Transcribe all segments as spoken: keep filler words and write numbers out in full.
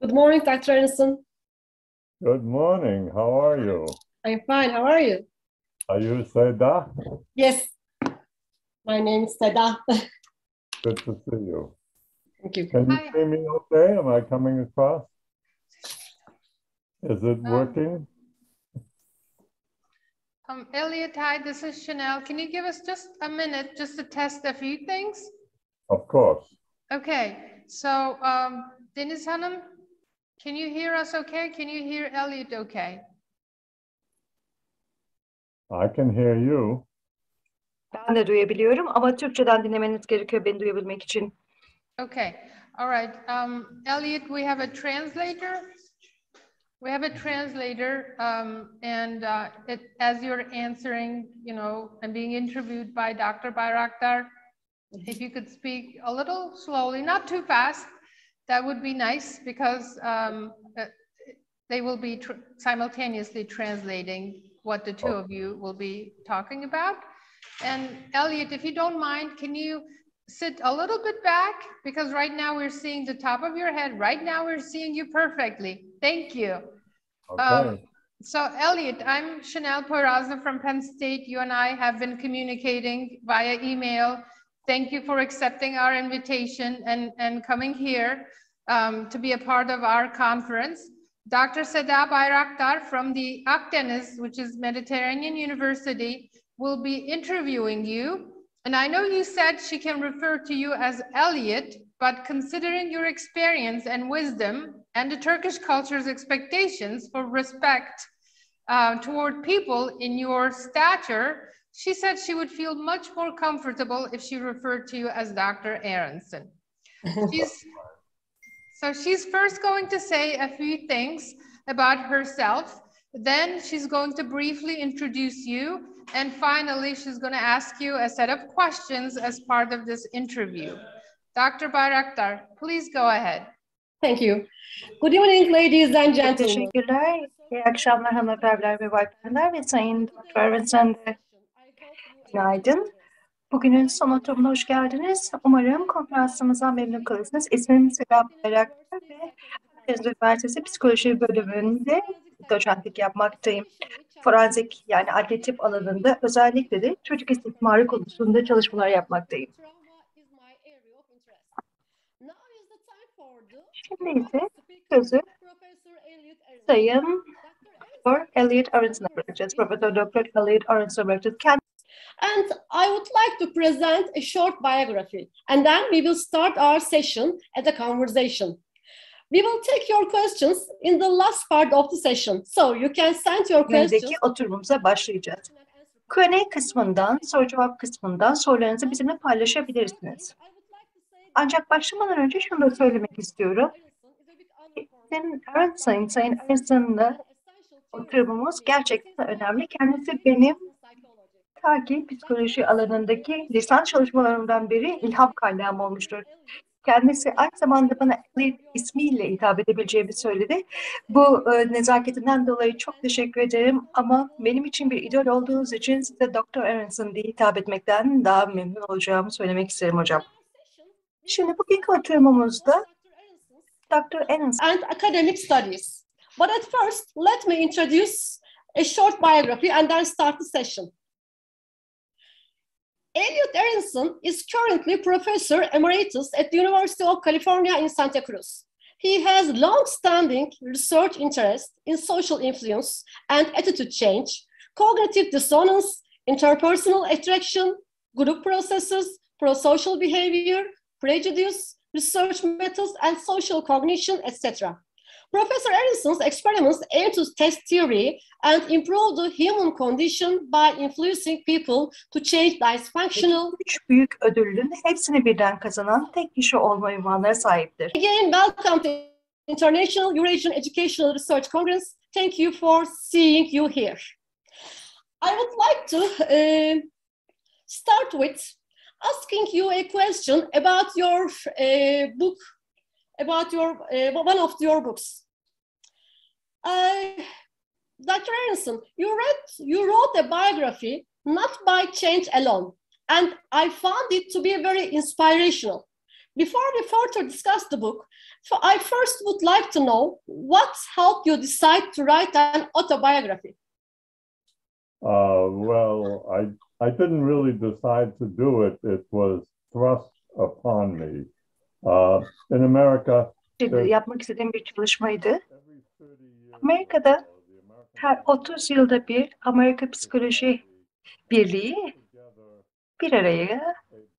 Good morning, Doctor Anderson. Good morning. How are you? I'm fine. How are you? Are you Seda? Yes. My name is Seda. Good to see you. Thank you. Can you Hi. see me okay? Am I coming across? Is it Um, working? Um, Elliot, hi, this is Chanel. Can you give us just a minute just to test a few things? Of course. Okay, so um, Deniz Hanım, can you hear us okay? Can you hear Elliot okay? I can hear you. Ben de duyabiliyorum ama Türkçeden dinlemeniz gerekiyor beni duyabilmek için. Okay, all right. Um, Elliot, we have a translator. We have a translator, um, and uh, it, as you're answering, you know, and being interviewed by Doctor Bayraktar, if you could speak a little slowly, not too fast, that would be nice because um, uh, they will be tr simultaneously translating what the two of you will be talking about. And Elliot, if you don't mind, can you sit a little bit back? Because right now we're seeing the top of your head. Right now we're seeing you perfectly. Thank you. Okay. Um, so Elliot, I'm Chanel Poyrazna from Penn State. You and I have been communicating via email. Thank you for accepting our invitation and, and coming here um, to be a part of our conference. Doctor Seda Bayraktar from the Akdeniz, which is Mediterranean University, will be interviewing you. And I know you said she can refer to you as Elliot, but considering your experience and wisdom and the Turkish culture's expectations for respect uh, toward people in your stature, she said she would feel much more comfortable if she referred to you as Doctor Aronson. She's, so she's first going to say a few things about herself. Then she's going to briefly introduce you. And finally, she's going to ask you a set of questions as part of this interview. Doctor Bayraktar, please go ahead. Thank you. Good evening, ladies and Çok gentlemen. teşekkürler. İyi akşamlar hanımefendiler ve baylar ve sayın Doktor Aronson de. Günaydın. Bugünün son oturumuna hoş geldiniz. Umarım konferansımızdan memnun kalırsınız. İsmim Seda Bayraktar ve Akdeniz Üniversitesi Psikoloji Bölümünde doçentlik yapmaktayım. Forenzik yani adli tıp alanında özellikle de çocuk istismarı konusunda çalışmalar yapmaktayım. Şimdi ise sözü Sayın Doktor Elliot Aronson'a bırakacağız. Profesör Doktor Elliot Aronson'a bırakacağız. Kendisi And I would like to present a short biography. And then we will start our session as a conversation. We will take your questions in the last part of the session. So you can send your questions. Önümüzdeki oturumumuza başlayacağız. Q and A kısmından, soru cevap kısmından sorularınızı bizimle paylaşabilirsiniz. Ancak başlamadan önce şunu da söylemek istiyorum. Sayın Aronson, Sayın Aronson'la oturumumuz gerçekten önemli. Kendisi benim ta ki psikoloji alanındaki lisans çalışmalarımdan beri ilham kaynağım olmuştur. Kendisi aynı zamanda bana Elliot ismiyle hitap edebileceğimi söyledi. Bu e, nezaketinden dolayı çok teşekkür ederim ama benim için bir idol olduğunuz için size Doktor Aronson diye hitap etmekten daha memnun olacağımı söylemek isterim hocam. Şimdi bugünkü oturumumuzda Doktor Aronson And academic studies. But at first, let me introduce a short biography and then start the session. Elliot Aronson is currently Professor Emeritus at the University of California in Santa Cruz. He has long-standing research interest in social influence and attitude change, cognitive dissonance, interpersonal attraction, group processes, prosocial behavior, prejudice, research methods, and social cognition, et cetera. Professor Aronson's experiments aim to test theory and improve the human condition by influencing people to change dysfunctional. üç büyük ödülün hepsini birden kazanan tek kişi olma ünvanına sahiptir. Again, welcome to International Eurasian Educational Research Congress. Thank you for seeing you here. I would like to uh, start with asking you a question about your uh, book, about your uh, one of your books. Uh, Doctor Aronson, you read, you wrote a biography not by chance alone, and I found it to be very inspirational. Before we further discuss the book, I first would like to know what helped you decide to write an autobiography? Uh, well, I I didn't really decide to do it. It was thrust upon me. Uh, in America, Şimdi yapmak istediğim bir çalışmaydı. Amerika'da her otuz yılda bir Amerika Psikoloji Birliği bir araya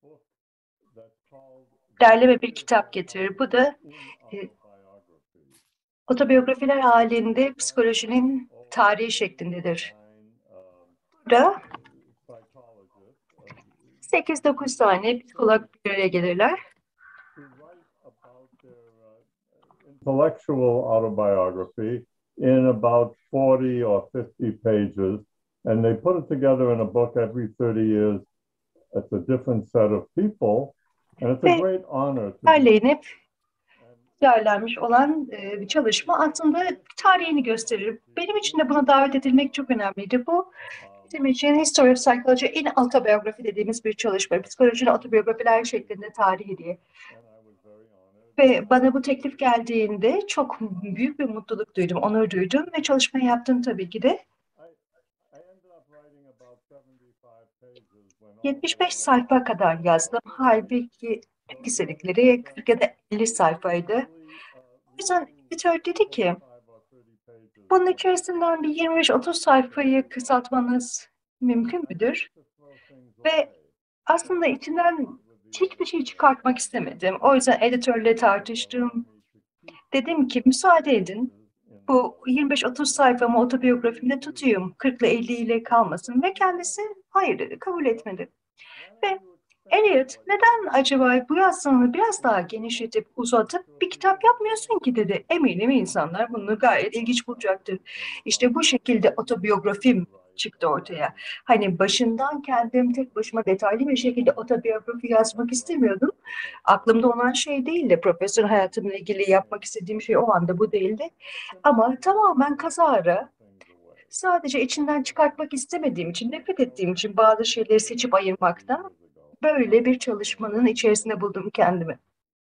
derleme bir kitap getirir. Bu da e, otobiyografiler halinde psikolojinin tarihi şeklindedir. Burada sekiz dokuz tane psikolog bir araya gelirler. Intellectual autobiography in about forty or fifty pages, and they put it together in a book every thirty years. It's a different set of people, and it's a great honor to derlenip derlenmiş olan e, bir çalışma aslında tarihini gösterir. Benim için de buna davet edilmek çok önemliydi. Bu bizim için History of Psychology in Autobiography dediğimiz bir çalışma. Psikolojinin otobiyografiler şeklinde tarihi diye. Ve bana bu teklif geldiğinde çok büyük bir mutluluk duydum, onur duydum ve çalışmayı yaptım tabii ki de. yetmiş beş sayfa kadar yazdım. Halbuki tüm istedikleri kırk ya da elli sayfaydı. O yüzden editör dedi ki, bunun içerisinden bir yirmi beş otuz sayfayı kısaltmanız mümkün müdür? Ve aslında içinden hiçbir şey çıkartmak istemedim. O yüzden editörle tartıştım. Dedim ki müsaade edin. Bu yirmi beş otuz sayfamı otobiyografimde tutayım. kırk ile elli ile kalmasın. Ve kendisi hayır dedi, kabul etmedi. Ve Eliot neden acaba bu yazısını biraz daha genişletip uzatıp bir kitap yapmıyorsun ki dedi. Eminim insanlar bunu gayet ilginç bulacaktır. İşte bu şekilde otobiyografim çıktı ortaya. Hani başından kendim tek başıma detaylı bir şekilde otobiyografi yazmak istemiyordum. Aklımda olan şey değildi. Profesör hayatımla ilgili yapmak istediğim şey o anda bu değildi. Ama tamamen kazara sadece içinden çıkartmak istemediğim için, nefret ettiğim için bazı şeyleri seçip ayırmaktan böyle bir çalışmanın içerisinde buldum kendimi.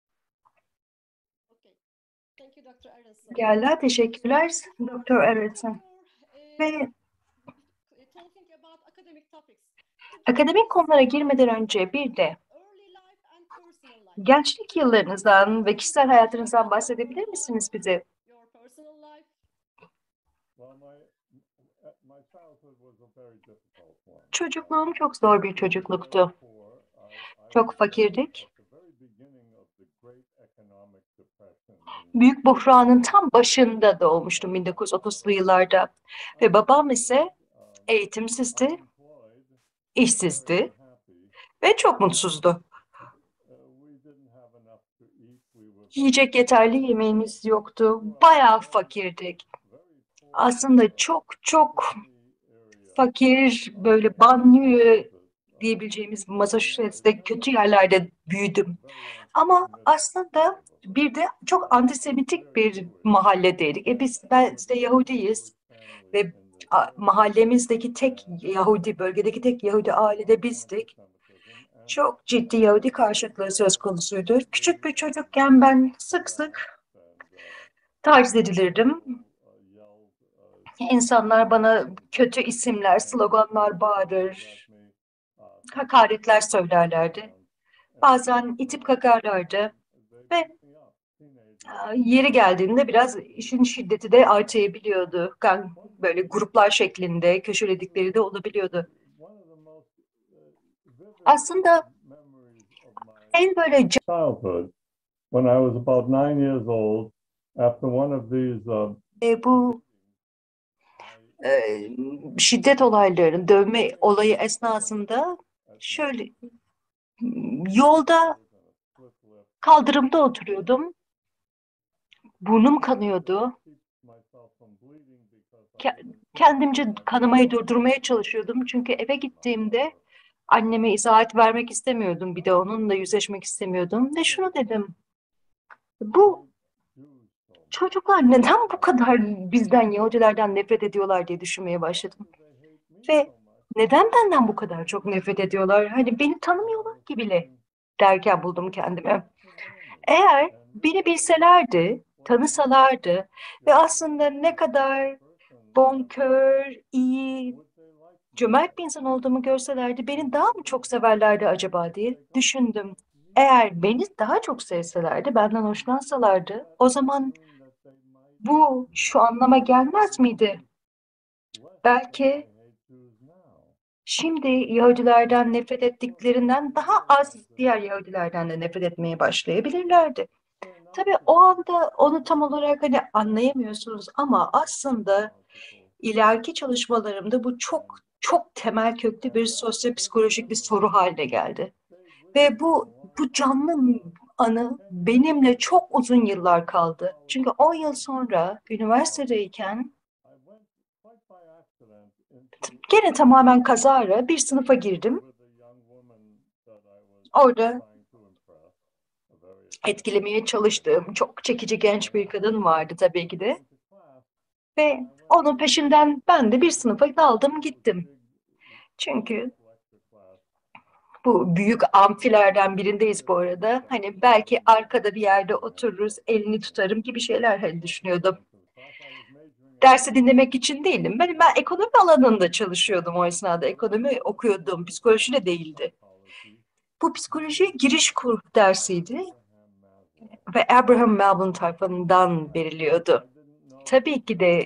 Pekala, teşekkürler Doktor Aronson. Ve akademik konulara girmeden önce bir de gençlik yıllarınızdan ve kişisel hayatınızdan bahsedebilir misiniz bize? Çocukluğum çok zor bir çocukluktu. Çok fakirdik. Büyük buhranın tam başında doğmuştum bin dokuz yüz otuzlu yıllarda. Ve babam ise eğitimsizdi, işsizdi ve çok mutsuzdu. Yiyecek yeterli yemeğimiz yoktu. Bayağı fakirdik. Aslında çok çok fakir, böyle banliyö diyebileceğimiz Massachusetts'te kötü yerlerde büyüdüm. Ama aslında bir de çok antisemitik bir mahalledeydik. E biz, biz de Yahudiyiz ve mahallemizdeki tek Yahudi, bölgedeki tek Yahudi ailede bizdik. Çok ciddi Yahudi karşıtlığı söz konusuydu. Küçük bir çocukken ben sık sık taciz edilirdim. İnsanlar bana kötü isimler, sloganlar bağırır, hakaretler söylerlerdi. Bazen itip kakarlardı ve yeri geldiğinde biraz işin şiddeti de artabiliyordu. Böyle gruplar şeklinde köşeledikleri de olabiliyordu. Aslında en böyle childhood, when I was about nine years old, after one of these uh, e, bu e, şiddet olaylarının, dövme olayı esnasında şöyle yolda kaldırımda oturuyordum. Burnum kanıyordu. Kendimce kanamayı durdurmaya çalışıyordum. Çünkü eve gittiğimde anneme izahat vermek istemiyordum. Bir de onunla yüzleşmek istemiyordum. Ve şunu dedim. Bu çocuklar neden bu kadar bizden, Yahudilerden nefret ediyorlar diye düşünmeye başladım. Ve neden benden bu kadar çok nefret ediyorlar? Hani beni tanımıyorlar ki bile derken buldum kendimi. Eğer beni bilselerdi, tanısalardı ve aslında ne kadar bonkör, iyi, cömert bir insan olduğumu görselerdi beni daha mı çok severlerdi acaba diye düşündüm. Eğer beni daha çok sevselerdi, benden hoşlansalardı, o zaman bu şu anlama gelmez miydi? Belki şimdi Yahudilerden nefret ettiklerinden daha az diğer Yahudilerden de nefret etmeye başlayabilirlerdi. Tabii o anda onu tam olarak hani anlayamıyorsunuz ama aslında ileriki çalışmalarımda bu çok çok temel köklü bir sosyopsikolojik bir soru haline geldi. Ve bu bu canlı anı benimle çok uzun yıllar kaldı. Çünkü on yıl sonra üniversitedeyken gene tamamen kazara bir sınıfa girdim. Orada etkilemeye çalıştığım çok çekici genç bir kadın vardı tabii ki de. Ve onun peşinden ben de bir sınıfa daldım gittim. Çünkü bu büyük amfilerden birindeyiz bu arada. Hani belki arkada bir yerde otururuz, elini tutarım gibi şeyler hani düşünüyordum. Dersi dinlemek için değilim. Ben, ben ekonomi alanında çalışıyordum o esnada. Ekonomi okuyordum, psikoloji de değildi. Bu psikoloji giriş kur dersiydi ve Abraham Maslow tarafından veriliyordu. Tabii ki de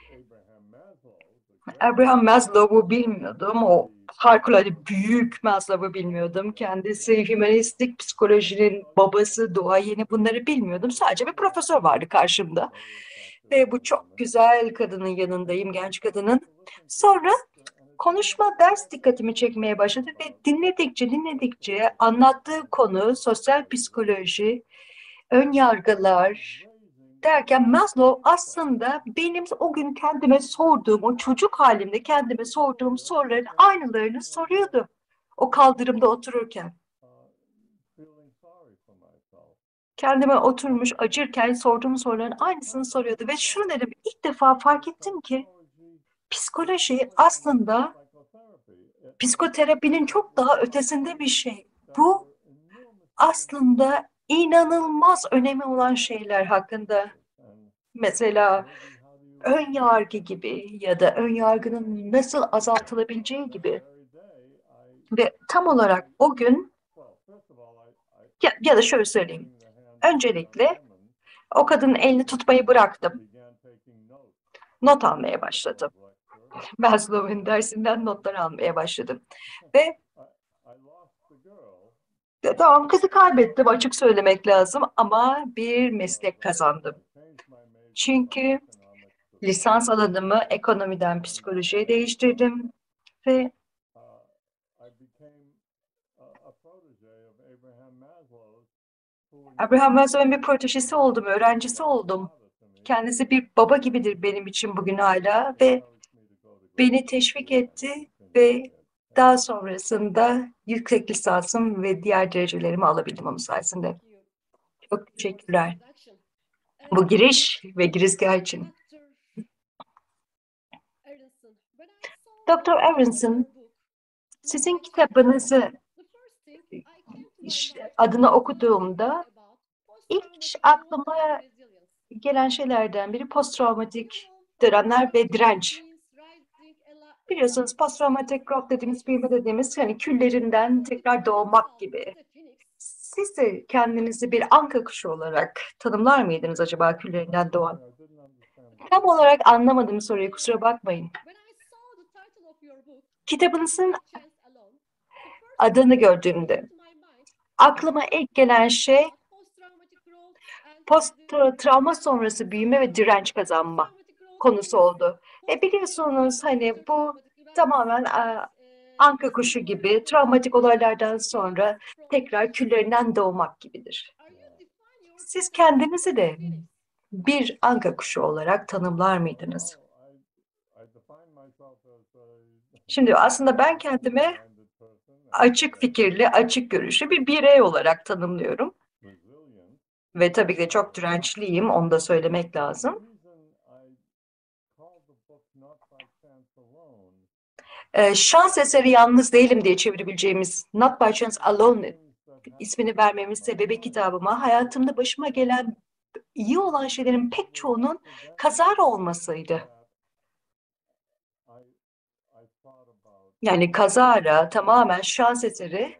Abraham Maslow'u bilmiyordum. O harikulade büyük Maslow'u bilmiyordum. Kendisi hümanistik psikolojinin babası, duayeni bunları bilmiyordum. Sadece bir profesör vardı karşımda. Ve bu çok güzel kadının yanındayım, genç kadının. Sonra konuşma ders dikkatimi çekmeye başladı ve dinledikçe dinledikçe anlattığı konu sosyal psikoloji, ön yargılar derken Maslow aslında benim o gün kendime sorduğum, o çocuk halimde kendime sorduğum soruların aynılarını soruyordu. O kaldırımda otururken. Kendime oturmuş acırken sorduğum soruların aynısını soruyordu. Ve şunu dedim, ilk defa fark ettim ki psikoloji aslında psikoterapinin çok daha ötesinde bir şey. Bu aslında inanılmaz önemi olan şeyler hakkında. Mesela ön yargı gibi ya da ön yargının nasıl azaltılabileceği gibi. Ve tam olarak o gün ya, ya da şöyle söyleyeyim. Öncelikle o kadının elini tutmayı bıraktım. Not almaya başladım. Maslow'un dersinden notlar almaya başladım. Ve tamam kızı kaybettim açık söylemek lazım ama bir meslek kazandım. Çünkü lisans alanımı ekonomiden psikolojiye değiştirdim ve Abraham Maslow'un bir protejesi oldum, öğrencisi oldum. Kendisi bir baba gibidir benim için bugün hala ve beni teşvik etti ve daha sonrasında yüksek lisansım ve diğer derecelerimi alabildim onun sayesinde. Çok teşekkürler. Bu giriş ve girizgah için. Doktor Aronson, sizin kitabınızı adını okuduğumda ilk aklıma gelen şeylerden biri posttraumatik dönemler ve direnç. Biliyorsunuz posttraumatic growth dediğimiz, büyüme dediğimiz hani küllerinden tekrar doğmak gibi. Siz de kendinizi bir anka kuşu olarak tanımlar mıydınız acaba küllerinden doğan? Tam olarak anlamadım soruyu, kusura bakmayın. Kitabınızın adını gördüğümde aklıma ilk gelen şey post travma sonrası büyüme ve direnç kazanma konusu oldu. E biliyorsunuz hani bu tamamen e, anka kuşu gibi travmatik olaylardan sonra tekrar küllerinden doğmak gibidir. Siz kendinizi de bir anka kuşu olarak tanımlar mıydınız? Şimdi aslında ben kendimi açık fikirli, açık görüşlü bir birey olarak tanımlıyorum. Ve tabii ki de çok dirençliyim, onu da söylemek lazım. Ee, şans eseri yalnız değilim diye çevirebileceğimiz Not by chance alone ismini vermemin sebebi kitabıma hayatımda başıma gelen iyi olan şeylerin pek çoğunun kazara olmasıydı. Yani kazara, tamamen şans eseri.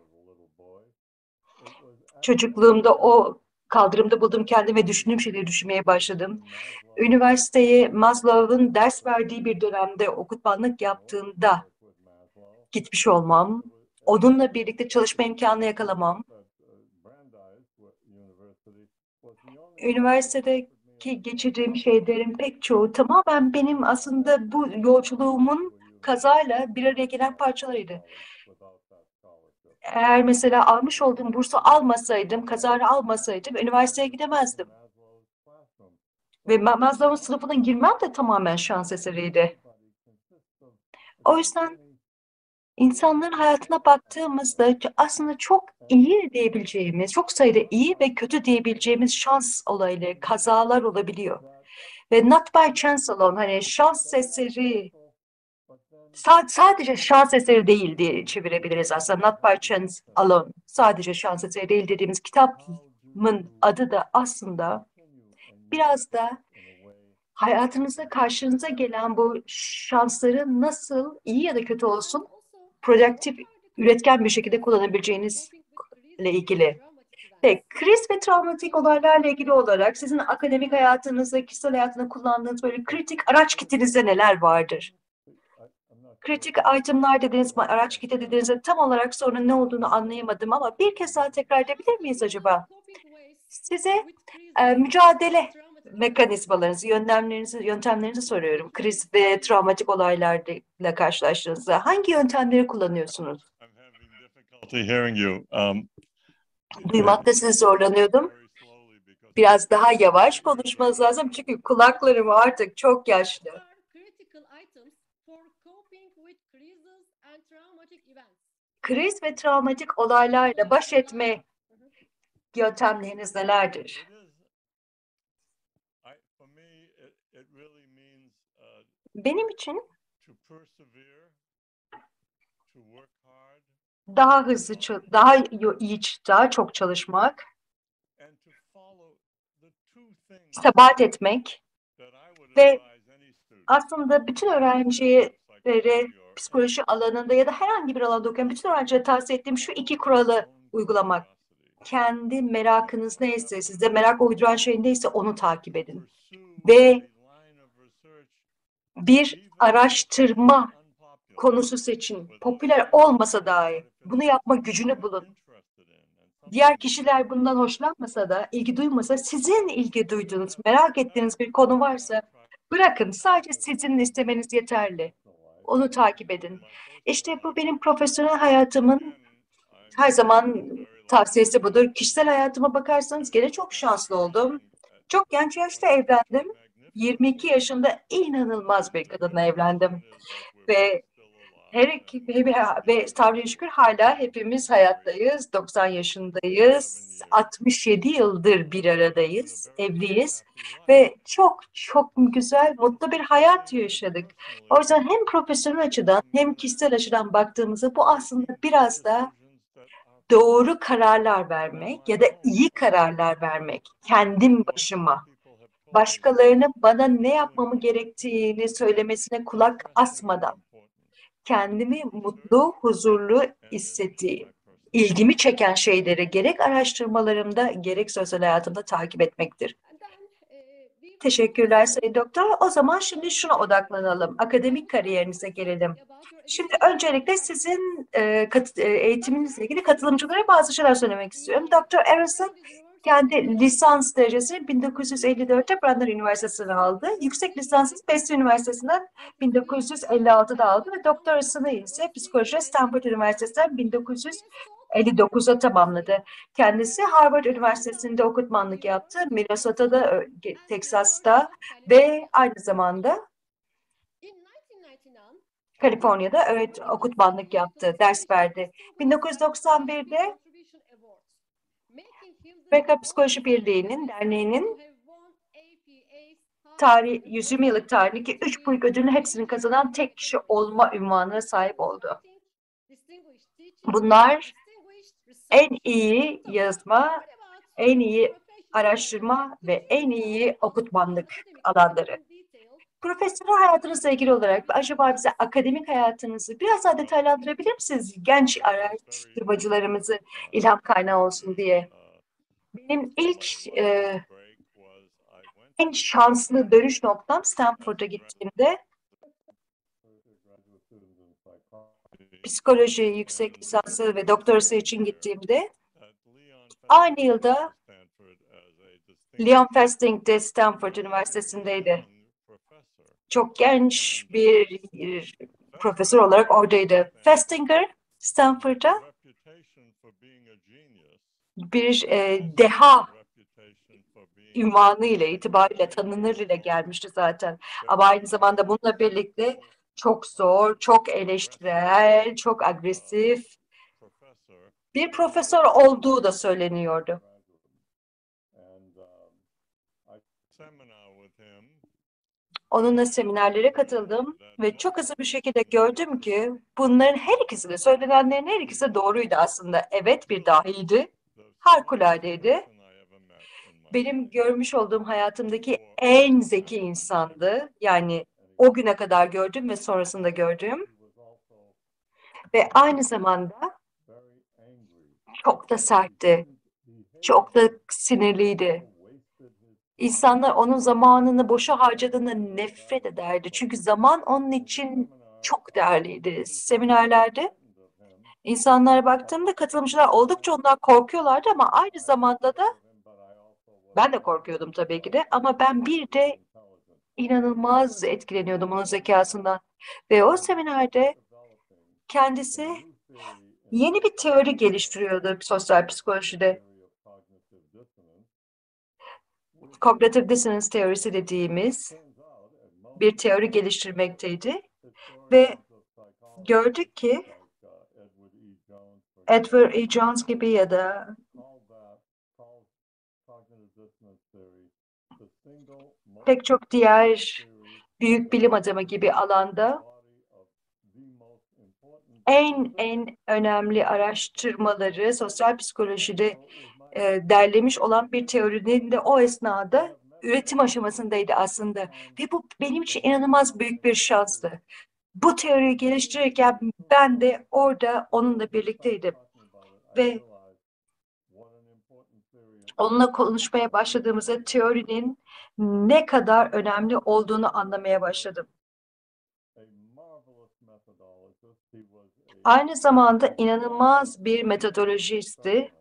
Çocukluğumda o kaldırımda buldum kendimi ve düşündüğüm şeyleri düşünmeye başladım. Üniversiteye Maslow'un ders verdiği bir dönemde okutmanlık yaptığımda gitmiş olmam, onunla birlikte çalışma imkanı yakalamam, üniversitedeki geçirdiğim şeylerin pek çoğu tamamen benim aslında bu yolculuğumun kazayla bir araya gelen parçalarıydı. Eğer mesela almış olduğum bursu almasaydım, kazara almasaydım üniversiteye gidemezdim. Ve Maslow'un sınıfına girmem de tamamen şans eseriydi. O yüzden insanların hayatına baktığımızda aslında çok iyi diyebileceğimiz, çok sayıda iyi ve kötü diyebileceğimiz şans olayları, kazalar olabiliyor. Ve not by chance alone, hani şans eseri, sadece şans eseri değil diye çevirebiliriz aslında. Not by chance alone, sadece şans eseri değil dediğimiz kitabın adı da aslında biraz da hayatınızda karşınıza gelen bu şansları nasıl iyi ya da kötü olsun produktif, üretken bir şekilde kullanabileceğinizle ilgili. Ve kriz ve travmatik olaylarla ilgili olarak sizin akademik hayatınızda, kişisel hayatında kullandığınız böyle kritik araç kitinizde neler vardır? Kritik itemlar dediğiniz, araç kiti dediğinizde tam olarak sonra ne olduğunu anlayamadım ama bir kez daha tekrar edebilir miyiz acaba? Size e, mücadele mekanizmalarınızı, yöntemlerinizi, yöntemlerinizi soruyorum. Kriz ve travmatik olaylarla karşılaştığınızda hangi yöntemleri kullanıyorsunuz? Duymakta sizi zorlanıyordum. Biraz daha yavaş konuşmanız lazım çünkü kulaklarım artık çok yaşlı. Kriz ve travmatik olaylarla baş etme yöntemleriniz nelerdir? Benim için daha hızlı, daha iyi, daha çok çalışmak, sebat etmek ve aslında bütün öğrencilere psikoloji alanında ya da herhangi bir alanda okuyan bütün öğrencilere tavsiye ettiğim şu iki kuralı uygulamak. Kendi merakınız neyse, size merak uyduran şey neyse onu takip edin. Ve bir araştırma konusu seçin. Popüler olmasa dahi bunu yapma gücünü bulun. Diğer kişiler bundan hoşlanmasa da, ilgi duymasa, sizin ilgi duyduğunuz, merak ettiğiniz bir konu varsa bırakın. Sadece sizin istemeniz yeterli. Onu takip edin. İşte bu benim profesyonel hayatımın her zaman tavsiyesi budur. Kişisel hayatıma bakarsanız gene çok şanslı oldum. Çok genç yaşta evlendim. yirmi iki yaşında inanılmaz bir kadınla evlendim. Ve her iki ve Tanrı'ya şükür hala hepimiz hayattayız. doksan yaşındayız. altmış yedi yıldır bir aradayız. Evliyiz. Ve çok çok güzel, mutlu bir hayat yaşadık. O yüzden hem profesyonel açıdan hem kişisel açıdan baktığımızda bu aslında biraz da doğru kararlar vermek ya da iyi kararlar vermek. Kendim başıma. Başkalarının bana ne yapmamı gerektiğini söylemesine kulak asmadan. Kendimi mutlu, huzurlu hissettiğim, ilgimi çeken şeyleri gerek araştırmalarımda gerek sosyal hayatımda takip etmektir. Teşekkürler Sayın Doktor. O zaman şimdi şuna odaklanalım. Akademik kariyerinize gelelim. Şimdi öncelikle sizin e, kat, e, eğitiminizle ilgili katılımcılara bazı şeyler söylemek istiyorum. Doktor Arison kendi lisans derecesini bin dokuz yüz elli dörtte Brandeis Üniversitesi'nden aldı. Yüksek lisansı Boston Üniversitesi'nden bin dokuz yüz elli altıda aldı ve doktorasını ise psikoloji Stanford Üniversitesi'nden bin dokuz yüz elli dokuzda tamamladı. Kendisi Harvard Üniversitesi'nde okutmanlık yaptı. Minnesota'da, Texas'ta ve aynı zamanda Kaliforniya'da evet, okutmanlık yaptı, ders verdi. bin dokuz yüz doksan birde Amerika Psikoloji Birliği'nin, derneğinin tarih, yüz yirmi yıllık tarihindeki üç büyük ödülün hepsini kazanan tek kişi olma ünvanına sahip oldu. Bunlar en iyi yazma, en iyi araştırma ve en iyi okutmanlık alanları. Profesyonel hayatınızla ilgili olarak acaba bize akademik hayatınızı biraz daha detaylandırabilir misiniz? Genç araştırmacılarımızı ilham kaynağı olsun diye. Benim ilk e, en şanslı dönüş noktam Stanford'a gittiğimde psikoloji yüksek lisansı ve doktorası için gittiğimde aynı yılda Leon Festinger de Stanford Üniversitesi'ndeydi. Çok genç bir profesör olarak oradaydı. Festinger, Stanford'a bir e, deha ünvanı ile, itibariyle tanınır ile gelmişti zaten. Ama aynı zamanda bununla birlikte çok zor, çok eleştirel, çok agresif bir profesör olduğu da söyleniyordu. Onunla seminerlere katıldım ve çok hızlı bir şekilde gördüm ki bunların her ikisi de, söylenenlerin her ikisi de doğruydu aslında. Evet, bir dahiydi, harikulade. Benim görmüş olduğum hayatımdaki en zeki insandı. Yani o güne kadar gördüm ve sonrasında gördüğüm. Ve aynı zamanda çok da sertti, çok da sinirliydi. İnsanlar onun zamanını boşa harcadığına nefret ederdi. Çünkü zaman onun için çok değerliydi. Seminerlerde insanlara baktığımda katılımcılar oldukça ondan korkuyorlardı ama aynı zamanda da ben de korkuyordum tabii ki de, ama ben bir de inanılmaz etkileniyordum onun zekasından. Ve o seminerde kendisi yeni bir teori geliştiriyordu sosyal psikolojide. Cognitive dissonance teorisi dediğimiz bir teori geliştirmekteydi. Ve gördük ki Edward E. Jones gibi ya da pek çok diğer büyük bilim adamı gibi alanda en en önemli araştırmaları sosyal psikolojide e, derlemiş olan bir teorinin de o esnada üretim aşamasındaydı aslında. Ve bu benim için inanılmaz büyük bir şanstı. Bu teoriyi geliştirirken ben de orada onunla birlikteydim. Ve onunla konuşmaya başladığımızda teorinin ne kadar önemli olduğunu anlamaya başladım. Aynı zamanda inanılmaz bir metodolojisti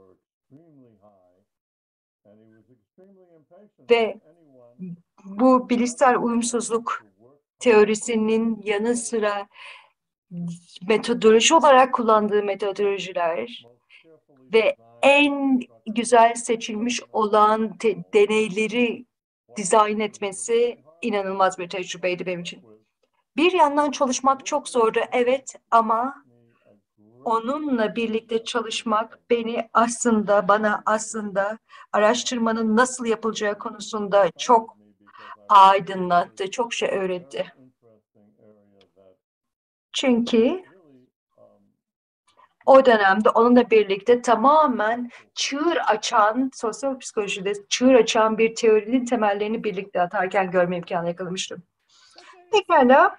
ve bu bilişsel uyumsuzluk teorisinin yanı sıra metodoloji olarak kullandığı metodolojiler ve en güzel seçilmiş olan deneyleri dizayn etmesi inanılmaz bir tecrübeydi benim için. Bir yandan çalışmak çok zordu, evet, ama onunla birlikte çalışmak beni aslında, bana aslında araştırmanın nasıl yapılacağı konusunda çok aydınlattı, çok şey öğretti. Çünkü o dönemde onunla birlikte tamamen çığır açan, sosyal psikolojide çığır açan bir teorinin temellerini birlikte atarken görme imkanı yakalamıştım. Pekala.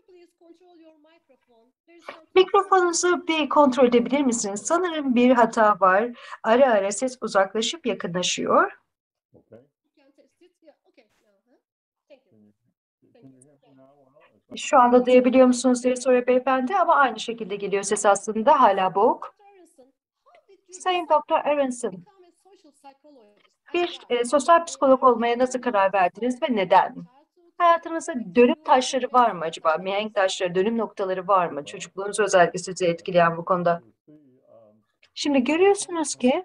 Mikrofonunuzu bir kontrol edebilir misiniz? Sanırım bir hata var. Ara ara ses uzaklaşıp yakınlaşıyor. Şu anda duyabiliyor musunuz diye soruyor beyefendi, ama aynı şekilde geliyor ses aslında, hala boğuk. Sayın Doktor Aronson, bir e, sosyal psikolog olmaya nasıl karar verdiniz ve neden? Hayatınızda dönüm taşları var mı acaba? Mihenk taşları, dönüm noktaları var mı? Çocukluğunuz özellikle sizi etkileyen bu konuda. Şimdi görüyorsunuz ki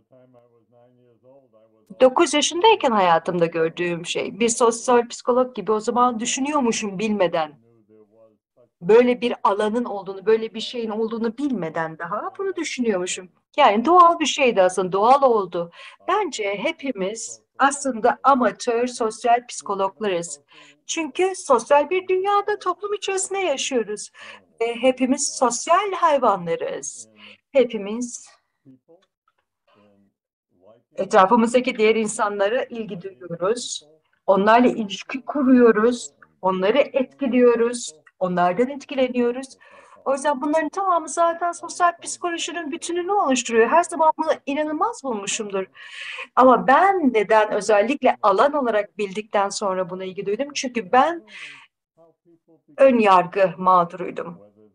dokuz yaşındayken hayatımda gördüğüm şey, bir sosyal psikolog gibi o zaman düşünüyormuşum bilmeden. Böyle bir alanın olduğunu, böyle bir şeyin olduğunu bilmeden daha bunu düşünüyormuşum. Yani doğal bir şeydi aslında, doğal oldu. Bence hepimiz aslında amatör sosyal psikologlarız. Çünkü sosyal bir dünyada, toplum içerisinde yaşıyoruz. Ve hepimiz sosyal hayvanlarız. Hepimiz Etrafımızdaki diğer insanlara ilgi duyuyoruz. Onlarla ilişki kuruyoruz. Onları etkiliyoruz. Onlardan etkileniyoruz. O yüzden bunların tamamı zaten sosyal psikolojinin bütününü oluşturuyor. Her zaman bunu inanılmaz bulmuşumdur. Ama ben neden özellikle alan olarak bildikten sonra buna ilgi duydum? Çünkü ben ön yargı mağduruydum.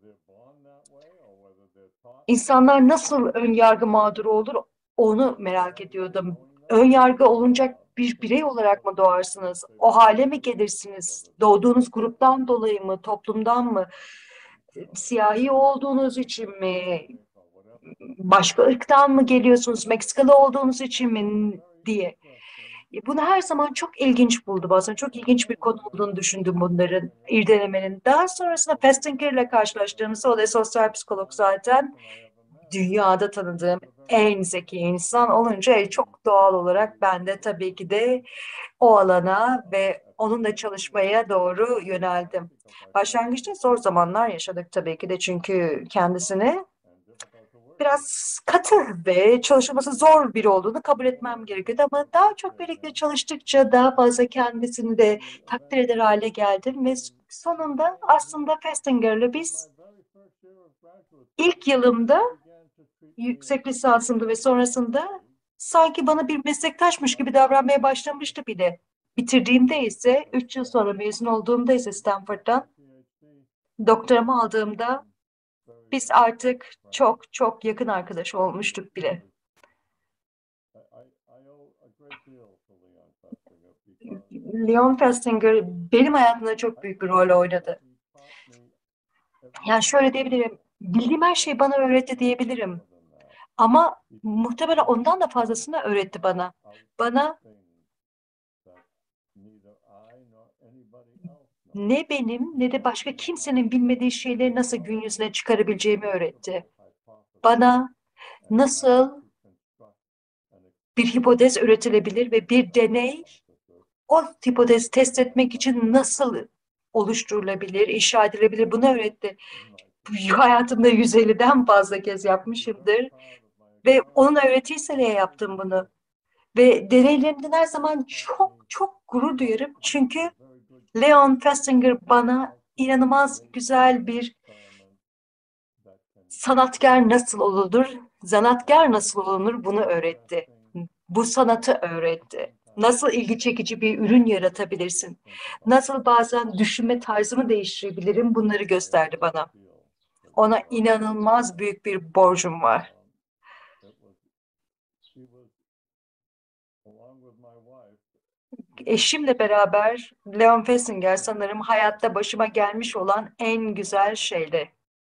İnsanlar nasıl ön yargı mağduru olur onu merak ediyordum. Ön yargı olunacak bir birey olarak mı doğarsınız? O hale mi gelirsiniz? Doğduğunuz gruptan dolayı mı, toplumdan mı? Siyahi olduğunuz için mi? Başka ırktan mı geliyorsunuz? Meksikalı olduğunuz için mi diye. Bunu her zaman çok ilginç buldum aslında. Çok ilginç bir konu olduğunu düşündüm bunların irdelemenin. Daha sonrasında Festinger ile karşılaştığımızda o da sosyal psikolog zaten. Dünyada tanıdığım en zeki insan olunca çok doğal olarak ben de tabii ki de o alana ve onunla çalışmaya doğru yöneldim. Başlangıçta zor zamanlar yaşadık tabii ki de çünkü kendisini biraz katı ve çalışılması zor biri olduğunu kabul etmem gerekiyordu ama daha çok birlikte çalıştıkça daha fazla kendisini de takdir eder hale geldim ve sonunda aslında Festinger'le biz ilk yılımda yüksek lisansımda ve sonrasında sanki bana bir meslektaşmış gibi davranmaya başlamıştı bile. Bitirdiğimde ise üç yıl sonra mezun olduğumda ise Stanford'dan doktoramı aldığımda biz artık çok çok yakın arkadaş olmuştuk bile. Leon Festinger benim hayatımda çok büyük bir rol oynadı. Yani şöyle diyebilirim, bildiğim her şeyi bana öğretti diyebilirim. Ama muhtemelen ondan da fazlasını öğretti bana. Bana ne benim ne de başka kimsenin bilmediği şeyleri nasıl gün yüzüne çıkarabileceğimi öğretti. Bana nasıl bir hipotez üretilebilir ve bir deney o hipotezi test etmek için nasıl oluşturulabilir, inşa edilebilir bunu öğretti. Hayatımda yüz elliden fazla kez yapmışımdır ve onun öğretisiyle yaptım bunu. Ve deneylerimden her zaman çok çok gurur duyarım çünkü Leon Festinger bana inanılmaz güzel bir sanatkar nasıl olunur, zanatkar nasıl olunur bunu öğretti. Bu sanatı öğretti. Nasıl ilgi çekici bir ürün yaratabilirsin? Nasıl bazen düşünme tarzımı değiştirebilirim? Bunları gösterdi bana. Ona inanılmaz büyük bir borcum var. Eşimle beraber Leon Festinger sanırım hayatta başıma gelmiş olan en güzel şeydi.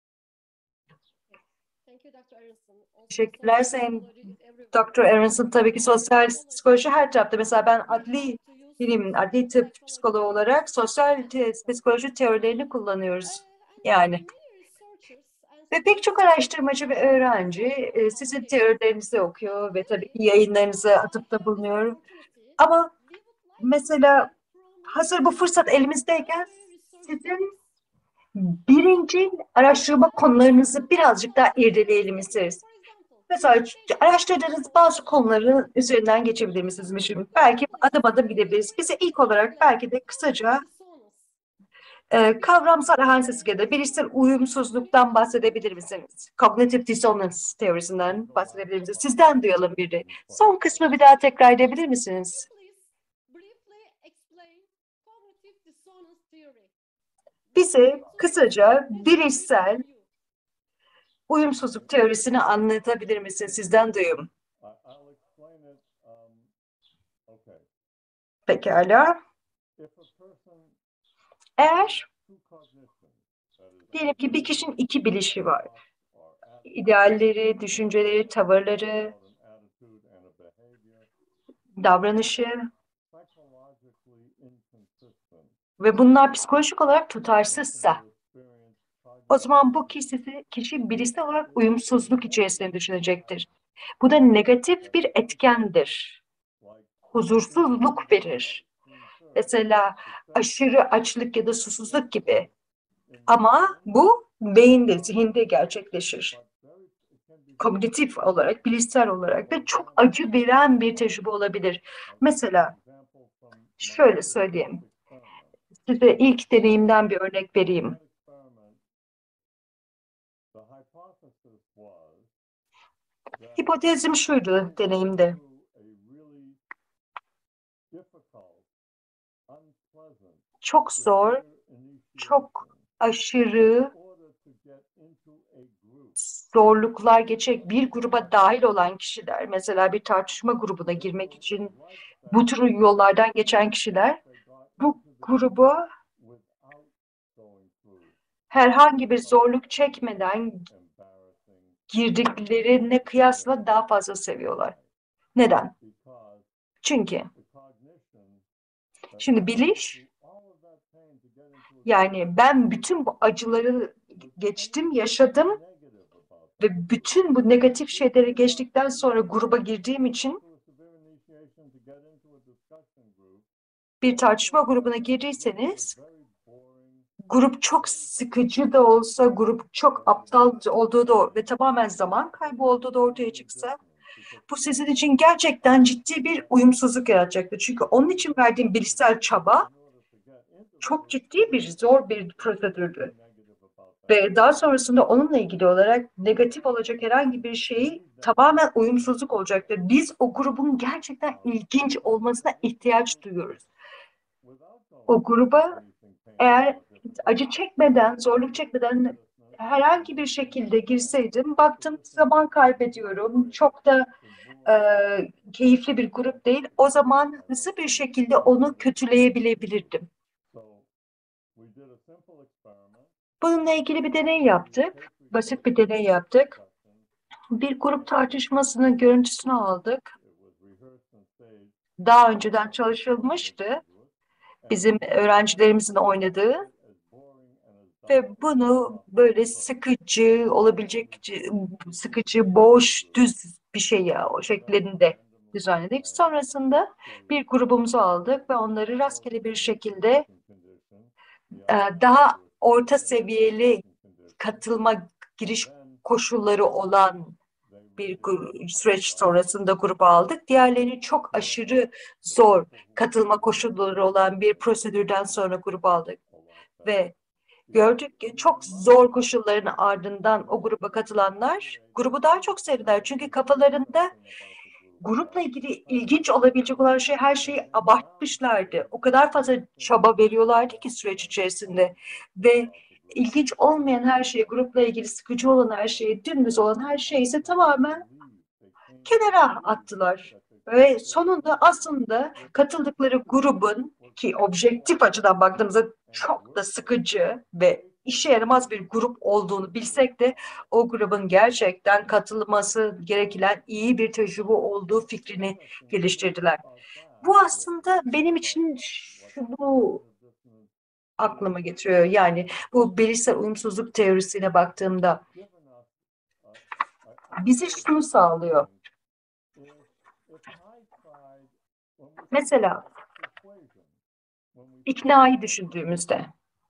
Teşekkürler Sayın doktor Aronson. Tabii ki sosyal psikoloji her tarafta. Mesela ben adli bilim, adli tıp psikoloğu olarak sosyal te psikoloji teorilerini kullanıyoruz. Yani. Ve pek çok araştırmacı ve öğrenci e, sizin teorilerinizi okuyor ve tabii ki yayınlarınıza atıfta bulunuyor. Ama mesela hazır bu fırsat elimizdeyken sizin birinci araştırma konularınızı birazcık daha irdeleyelim isteriz. Mesela araştırdığınız bazı konuların üzerinden geçebilir misiniz şimdi? Belki adım adım gidebiliriz. Bize ilk olarak belki de kısaca e, kavramsal analiz ya da bilişsel uyumsuzluktan bahsedebilir misiniz? Cognitive dissonance teorisinden bahsedebilir misiniz? Sizden duyalım bir de. Son kısmı bir daha tekrar edebilir misiniz? Bize kısaca bilişsel uyumsuzluk teorisini anlatabilir misiniz? Sizden duyayım. Pekala. Eğer diyelim ki bir kişinin iki bilişi var. İdealleri, düşünceleri, tavırları, davranışı ve bunlar psikolojik olarak tutarsızsa o zaman bu kişi, kişi bilişsel olarak uyumsuzluk içerisinde düşünecektir. Bu da negatif bir etkendir. Huzursuzluk verir. Mesela aşırı açlık ya da susuzluk gibi. Ama bu beyinde, zihinde gerçekleşir. kognitif olarak, bilişsel olarak da çok acı veren bir tecrübe olabilir. Mesela şöyle söyleyeyim, size ilk deneyimden bir örnek vereyim. Hipotezim şuydu deneyimde. Çok zor, çok aşırı zorluklar geçecek bir gruba dahil olan kişiler, mesela bir tartışma grubuna girmek için bu tür yollardan geçen kişiler, bu gruba herhangi bir zorluk çekmeden girdiklerine kıyasla daha fazla seviyorlar. Neden? Çünkü şimdi biliş, yani ben bütün bu acıları geçtim, yaşadım ve bütün bu negatif şeyleri geçtikten sonra gruba girdiğim için bir tartışma grubuna girdiyseniz grup çok sıkıcı da olsa, grup çok aptal olduğu da ve tamamen zaman kaybı olduğu da ortaya çıksa bu sizin için gerçekten ciddi bir uyumsuzluk yaratacaktır. Çünkü onun için verdiğim bilişsel çaba çok ciddi bir zor bir prosedürdü. Ve daha sonrasında onunla ilgili olarak negatif olacak herhangi bir şeyi tamamen uyumsuzluk olacaktır. Biz o grubun gerçekten ilginç olmasına ihtiyaç duyuyoruz. O gruba eğer acı çekmeden, zorluk çekmeden herhangi bir şekilde girseydim, baktım zaman kaybediyorum. Çok da e, keyifli bir grup değil. O zaman hızlı bir şekilde onu kötüleyebilebilirdim. Bununla ilgili bir deney yaptık. Basit bir deney yaptık. Bir grup tartışmasının görüntüsünü aldık. Daha önceden çalışılmıştı. Bizim öğrencilerimizin oynadığı ve bunu böyle sıkıcı, olabilecek sıkıcı, boş, düz bir şey ya o şeklinde düzenledik. Sonrasında bir grubumuzu aldık ve onları rastgele bir şekilde daha orta seviyeli katılma giriş koşulları olan bir süreç sonrasında gruba aldık. Diğerlerini çok aşırı zor katılma koşulları olan bir prosedürden sonra gruba aldık. Ve gördük ki çok zor koşulların ardından o gruba katılanlar grubu daha çok sevdiler. Çünkü kafalarında grupla ilgili ilginç olabilecek olan şey her şeyi abartmışlardı. O kadar fazla çaba veriyorlardı ki süreç içerisinde ve ilginç olmayan her şeyi, grupla ilgili sıkıcı olan her şeyi, dümdüz olan her şeyi ise tamamen kenara attılar. Ve sonunda aslında katıldıkları grubun ki objektif açıdan baktığımızda çok da sıkıcı ve işe yaramaz bir grup olduğunu bilsek de o grubun gerçekten katılması gereken iyi bir tecrübe olduğu fikrini geliştirdiler. Bu aslında benim için şunu aklıma getiriyor. Yani bu bilişsel uyumsuzluk teorisine baktığımda bize şunu sağlıyor. Mesela iknayı düşündüğümüzde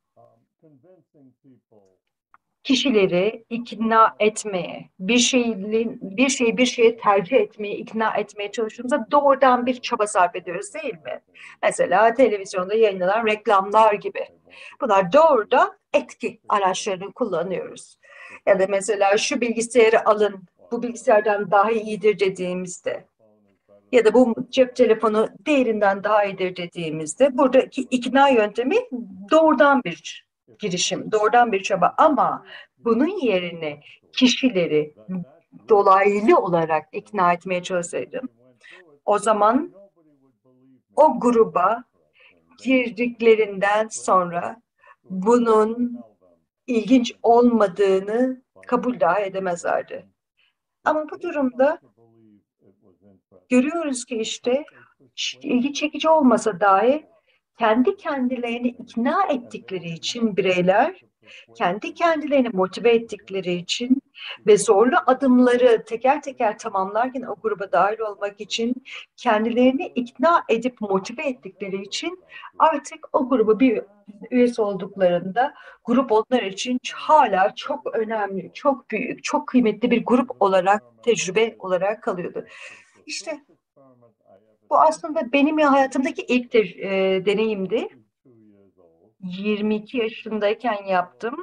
kişileri ikna etmeye, bir şeyin bir şeyi bir şeye tercih etmeye, ikna etmeye çalıştığımızda doğrudan bir çaba sarf ediyoruz değil mi? Mesela televizyonda yayınlanan reklamlar gibi. Bunlar doğrudan etki araçlarını kullanıyoruz. Ya da mesela şu bilgisayarı alın, bu bilgisayardan daha iyidir dediğimizde ya da bu cep telefonu değerinden daha iyidir dediğimizde buradaki ikna yöntemi doğrudan bir girişim, doğrudan bir çaba ama bunun yerine kişileri dolaylı olarak ikna etmeye çalışsaydım o zaman o gruba girdiklerinden sonra bunun ilginç olmadığını kabul dahi edemezlerdi. Ama bu durumda görüyoruz ki işte ilgi çekici olmasa dahi kendi kendilerini ikna ettikleri için bireyler kendi kendilerini motive ettikleri için ve zorlu adımları teker teker tamamlarken o gruba dahil olmak için kendilerini ikna edip motive ettikleri için artık o gruba bir üyesi olduklarında grup onlar için hala çok önemli, çok büyük, çok kıymetli bir grup olarak, tecrübe olarak kalıyordu. İşte bu aslında benim hayatımdaki ilk de, e, deneyimdi. yirmi iki yaşındayken yaptım.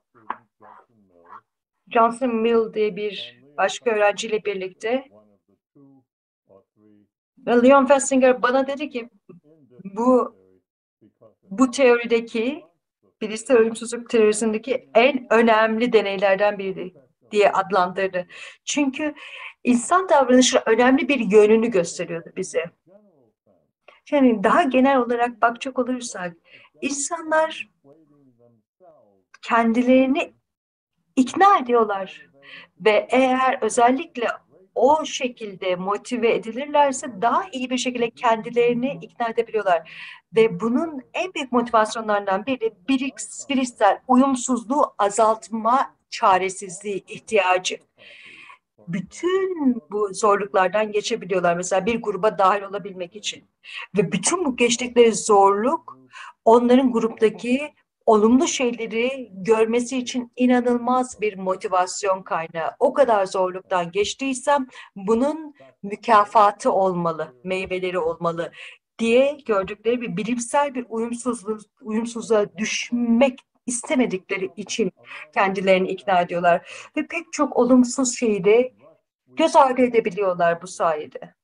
Johnson Mill diye bir başka öğrenciyle birlikte. Ve Leon Festinger bana dedi ki bu bu teorideki bilişsel ölümsüzlük teorisindeki en önemli deneylerden biri diye adlandırdı. Çünkü insan davranışı önemli bir yönünü gösteriyordu bize. Yani daha genel olarak bakacak olursak insanlar kendilerini ikna ediyorlar ve eğer özellikle o şekilde motive edilirlerse daha iyi bir şekilde kendilerini ikna edebiliyorlar. Ve bunun en büyük motivasyonlarından biri bilişsel uyumsuzluğu azaltma çaresizliği ihtiyacı. Bütün bu zorluklardan geçebiliyorlar mesela bir gruba dahil olabilmek için. Ve bütün bu geçtikleri zorluk onların gruptaki olumlu şeyleri görmesi için inanılmaz bir motivasyon kaynağı. O kadar zorluktan geçtiysem bunun mükafatı olmalı, meyveleri olmalı diye gördükleri bir bilimsel bir uyumsuzluğu, uyumsuzluğa düşmek istemedikleri için kendilerini ikna ediyorlar. Ve pek çok olumsuz şeyi de göz ardı edebiliyorlar bu sayede.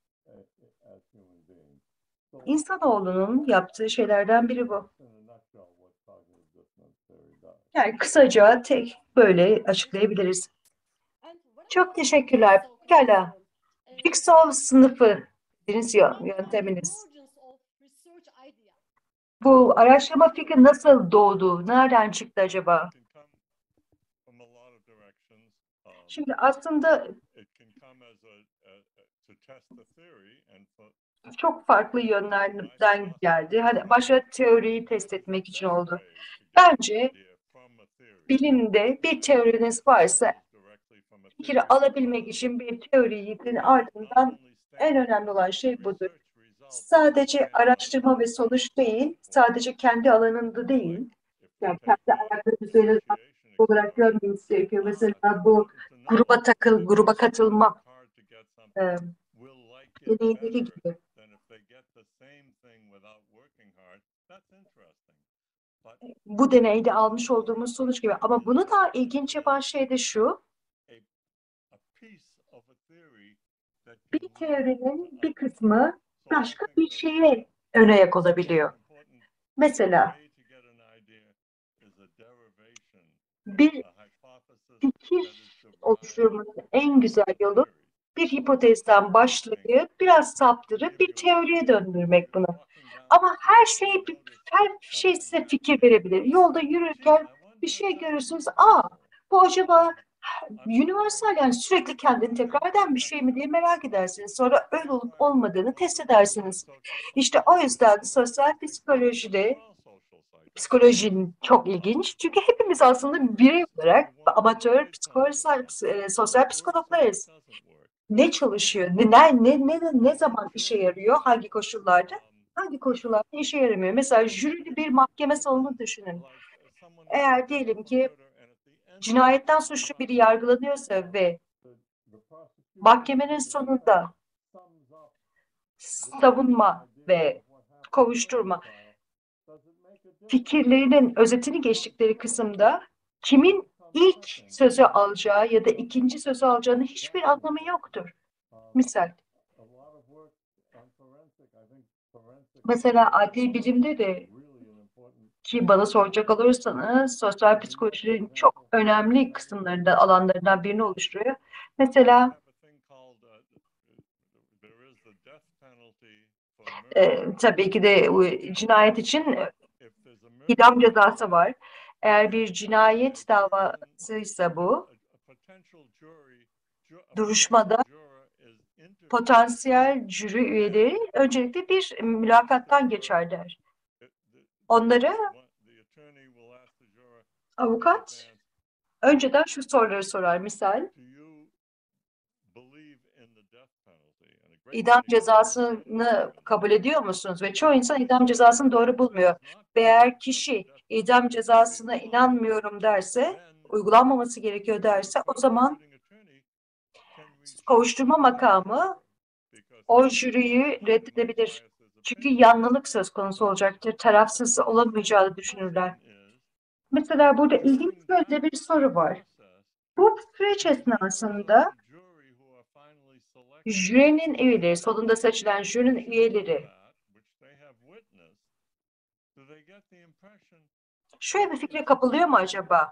İnsanoğlunun yaptığı şeylerden biri bu. Yani kısaca tek böyle açıklayabiliriz. Çok teşekkürler. Pekala. Jigsaw sınıfı dediğiniz yönteminiz. Bu araştırma fikri nasıl doğdu? Nereden çıktı acaba? Şimdi aslında çok farklı yönlerden geldi. Hani başta teoriyi test etmek için oldu. Bence bilimde bir teoriniz varsa fikri alabilmek için bir teorinin ardından en önemli olan şey budur. Sadece araştırma ve sonuç değil, sadece kendi alanında değil, yani kendi ayakları üzerine olarak görmemiz gerekiyor. Mesela bu gruba takıl, gruba katılma e, deneyindeki gibi. Bu deneyde almış olduğumuz sonuç gibi. Ama bunu da ilginç yapan şey de şu. Bir teorinin bir kısmı başka bir şeye ön ayak olabiliyor. Mesela bir fikir oluşturmanın en güzel yolu bir hipotezden başlayıp biraz saptırıp bir teoriye döndürmek bunu. Ama her şey her şey size fikir verebilir. Yolda yürürken bir şey görürsünüz. Aa, bu acaba universal, yani sürekli kendini tekrar eden bir şey mi diye merak edersiniz. Sonra öyle olup olmadığını test edersiniz. İşte o yüzden sosyal psikolojide psikolojinin çok ilginç. Çünkü hepimiz aslında birey olarak amatör psikolojisel, sosyal psikologlarız. Ne çalışıyor? Ne, ne, ne, ne zaman işe yarıyor? Hangi koşullarda? Hangi koşullarda işe yaramıyor? Mesela jürili bir mahkeme salonu düşünün. Eğer diyelim ki cinayetten suçlu biri yargılanıyorsa ve mahkemenin sonunda savunma ve kovuşturma fikirlerinin özetini geçtikleri kısımda kimin ilk sözü alacağı ya da ikinci sözü alacağının hiçbir anlamı yoktur. Misal. Mesela adli bilimde de, ki bana soracak olursanız, sosyal psikolojinin çok önemli kısımlarından, alanlarından birini oluşturuyor. Mesela e, tabii ki de cinayet için idam cezası var. Eğer bir cinayet davasıysa bu, duruşmada potansiyel jüri üyeleri öncelikle bir mülakattan geçerler. Onları Avukat önceden şu soruları sorar. Misal, idam cezasını kabul ediyor musunuz? Ve çoğu insan idam cezasını doğru bulmuyor. Ve eğer kişi idam cezasına inanmıyorum derse, uygulanmaması gerekiyor derse, o zaman kovuşturma makamı o jüriyi reddedebilir. Çünkü yanlılık söz konusu olacaktır. Tarafsız olamayacağını düşünürler. Mesela burada ilginç böyle bir soru var. Bu süreç esnasında jürinin üyeleri, sonunda seçilen jürinin üyeleri şöyle bir fikre kapılıyor mu acaba?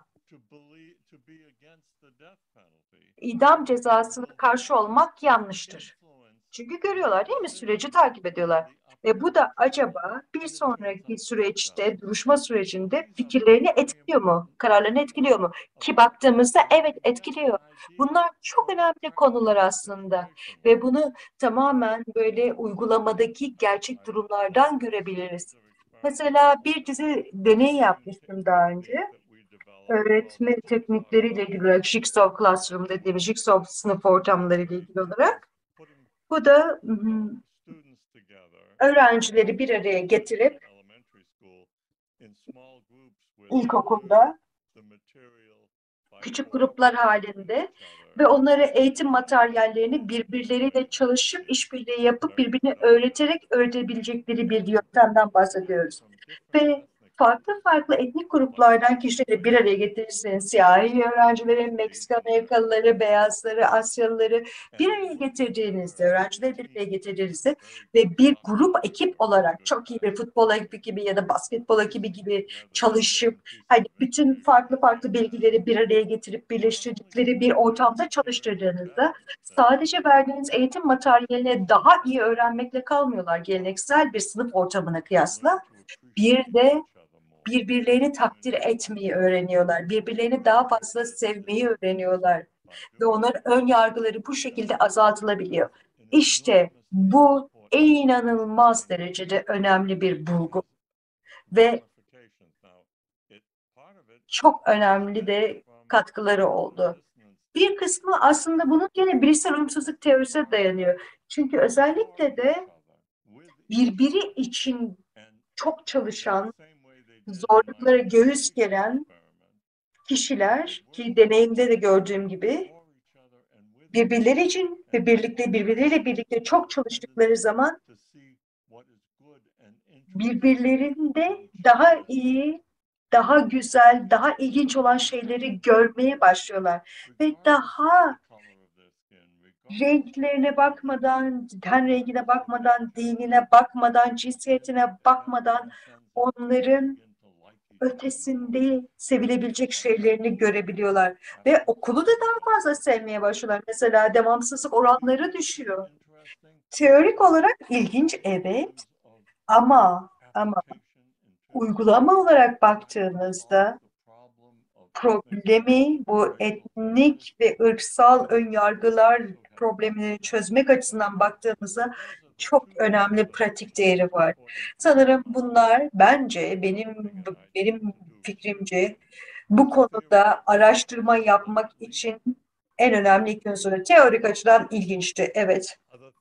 İdam cezasına karşı olmak yanlıştır. Çünkü görüyorlar değil mi? Süreci takip ediyorlar. Ve bu da acaba bir sonraki süreçte, duruşma sürecinde fikirlerini etkiliyor mu? Kararlarını etkiliyor mu? Ki baktığımızda evet etkiliyor. Bunlar çok önemli konular aslında. Ve bunu tamamen böyle uygulamadaki gerçek durumlardan görebiliriz. Mesela bir dizi deney yapmıştım daha önce. Öğretme teknikleriyle ilgili olarak Jigsaw Classroom dediğimiz Jigsaw sınıf ortamları ile ilgili olarak. Bu da öğrencileri bir araya getirip ilkokulda küçük gruplar halinde ve onlara eğitim materyallerini birbirleriyle çalışıp işbirliği yapıp birbirini öğreterek öğretebilecekleri bir yöntemden bahsediyoruz. Ve farklı farklı etnik gruplardan kişileri bir araya getirirseniz, siyahi öğrencileri, Meksika Amerikalıları, beyazları, Asyalıları bir araya getirdiğinizde, öğrencileri bir araya getirdiğinizde ve bir grup ekip olarak çok iyi bir futbol ekibi gibi ya da basketbol ekibi gibi çalışıp hani bütün farklı farklı bilgileri bir araya getirip birleştirdikleri bir ortamda çalıştırdığınızda sadece verdiğiniz eğitim materyaline daha iyi öğrenmekle kalmıyorlar geleneksel bir sınıf ortamına kıyasla. Bir de birbirlerini takdir etmeyi öğreniyorlar. Birbirlerini daha fazla sevmeyi öğreniyorlar. Ve onların ön yargıları bu şekilde azaltılabiliyor. İşte bu inanılmaz derecede önemli bir bulgu. Ve çok önemli de katkıları oldu. Bir kısmı aslında bunun yine bilişsel uyumsuzluk teorisine dayanıyor. Çünkü özellikle de birbiri için çok çalışan, zorluklara göğüs geren kişiler ki deneyimde de gördüğüm gibi birbirleri için ve birlikte birbirleriyle birlikte çok çalıştıkları zaman birbirlerinde daha iyi, daha güzel, daha ilginç olan şeyleri görmeye başlıyorlar ve daha renklerine bakmadan, ten rengine bakmadan, dinine bakmadan, cinsiyetine bakmadan onların ötesinde sevilebilecek şeylerini görebiliyorlar. Ve okulu da daha fazla sevmeye başlıyorlar. Mesela devamsızlık oranları düşüyor. Teorik olarak ilginç evet ama ama uygulama olarak baktığımızda problemi bu etnik ve ırksal önyargılar problemini çözmek açısından baktığımızda çok önemli pratik değeri var. Sanırım bunlar bence benim benim fikrimce bu konuda araştırma yapmak için en önemli ilk unsuru. Teorik açıdan ilginçti, evet.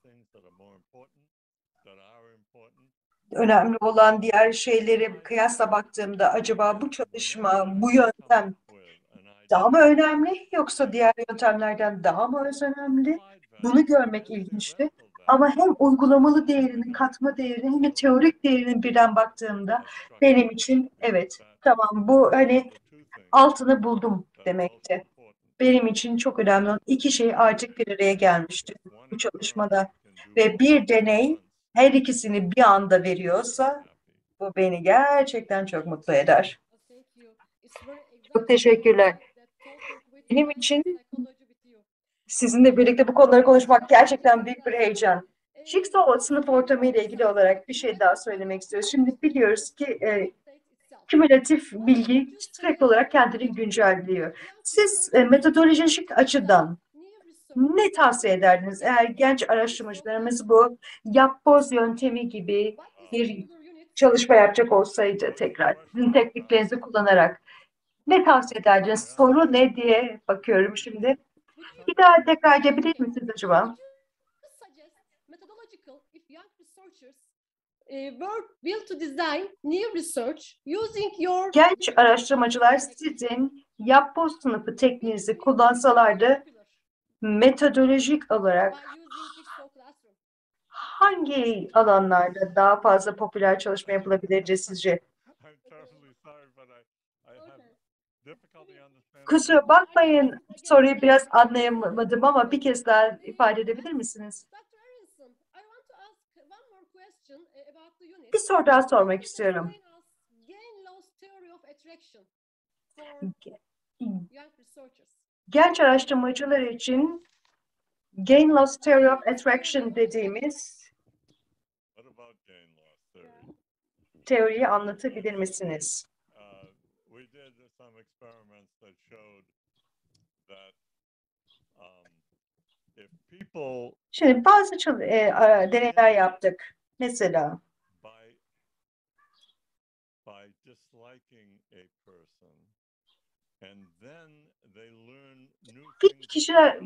Önemli olan diğer şeyleri kıyasla baktığımda acaba bu çalışma, bu yöntem daha mı önemli yoksa diğer yöntemlerden daha mı öz önemli? Bunu görmek ilginçti. Ama hem uygulamalı değerini, katma değerini hem de teorik değerini birden baktığımda benim için evet tamam bu hani altını buldum demekti. Benim için çok önemli olan iki şey artık bir araya gelmişti bu çalışmada. Ve bir deney her ikisini bir anda veriyorsa bu beni gerçekten çok mutlu eder. Çok teşekkürler. Benim için sizinle birlikte bu konuları konuşmak gerçekten büyük bir heyecan. Jigsaw sınıf ortamı ile ilgili olarak bir şey daha söylemek istiyoruz. Şimdi biliyoruz ki e, kümülatif bilgi sürekli olarak kendini güncelliyor. Siz e, metodolojik açıdan ne tavsiye ederdiniz eğer genç araştırmacılarımız bu yapboz yöntemi gibi bir çalışma yapacak olsaydı tekrar sizin tekniklerinizi kullanarak Ne tavsiye ederdiniz? Soru ne diye bakıyorum şimdi. Bir daha tekrar edebilir misiniz acaba? Methodological if young researchers uh, were will to design new research using your Genç araştırmacılar sizin yapboz sınıfı tekniğinizi kullansalardı metodolojik olarak hangi alanlarda daha fazla popüler çalışma yapılabilirdi sizce? Kusura bakmayın, soruyu biraz anlayamadım ama bir kez daha ifade edebilir misiniz? Bir soru daha sormak istiyorum. Genç araştırmacılar için Gain-Loss Theory of Attraction dediğimiz teoriyi anlatabilir misiniz? Şimdi bazı e, deneyler yaptık. Mesela bir kişiler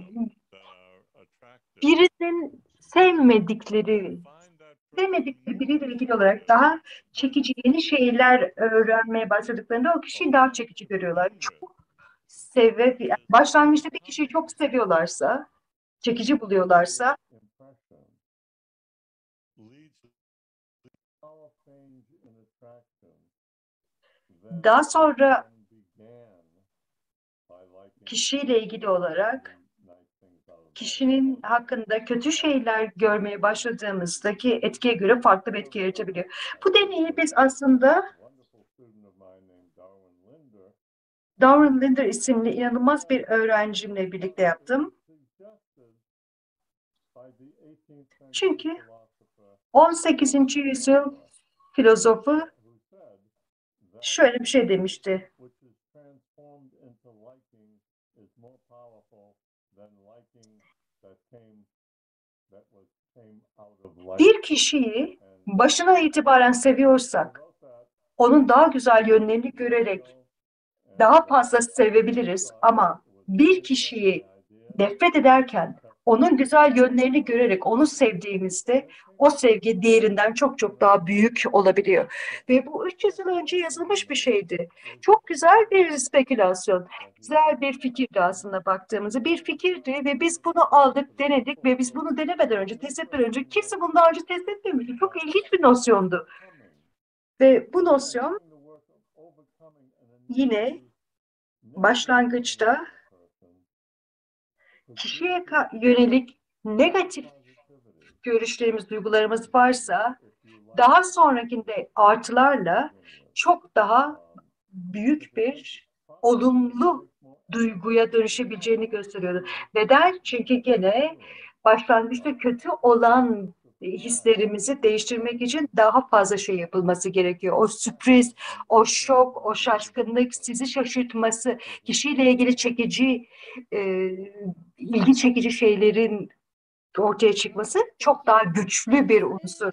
birinin sevmedikleri sevmedikleri biriyle ilgili olarak daha çekici yeni şeyler öğrenmeye başladıklarında o kişiyi daha çekici görüyorlar. Çok seve, başlangıçta bir kişiyi çok seviyorlarsa, çekici buluyorlarsa daha sonra kişiyle ilgili olarak kişinin hakkında kötü şeyler görmeye başladığımızdaki etkiye göre farklı bir etki yaratabiliyor. Bu deneyi biz aslında Darwin Linder isimli inanılmaz bir öğrencimle birlikte yaptım. Çünkü on sekizinci yüzyıl filozofu şöyle bir şey demişti. Bir kişiyi başına itibaren seviyorsak, onun daha güzel yönlerini görerek daha fazla sevebiliriz ama bir kişiyi nefret ederken onun güzel yönlerini görerek onu sevdiğimizde o sevgi diğerinden çok çok daha büyük olabiliyor. Ve bu üç yüz yıl önce yazılmış bir şeydi. Çok güzel bir spekülasyon, güzel bir fikirdi aslında baktığımızda. Bir fikirdi ve biz bunu aldık, denedik ve biz bunu denemeden önce, test etmeden önce kimse bunu daha önce test etmemişti. Çok ilginç bir nosyondu. Ve bu nosyon yine başlangıçta kişiye yönelik negatif görüşlerimiz, duygularımız varsa daha sonrakinde artılarla çok daha büyük bir olumlu duyguya dönüşebileceğini gösteriyordu. Neden? Çünkü gene başlangıçta kötü olan hislerimizi değiştirmek için daha fazla şey yapılması gerekiyor. O sürpriz, o şok, o şaşkınlık, sizi şaşırtması, kişiyle ilgili çekici, e, ilgi çekici şeylerin ortaya çıkması çok daha güçlü bir unsur.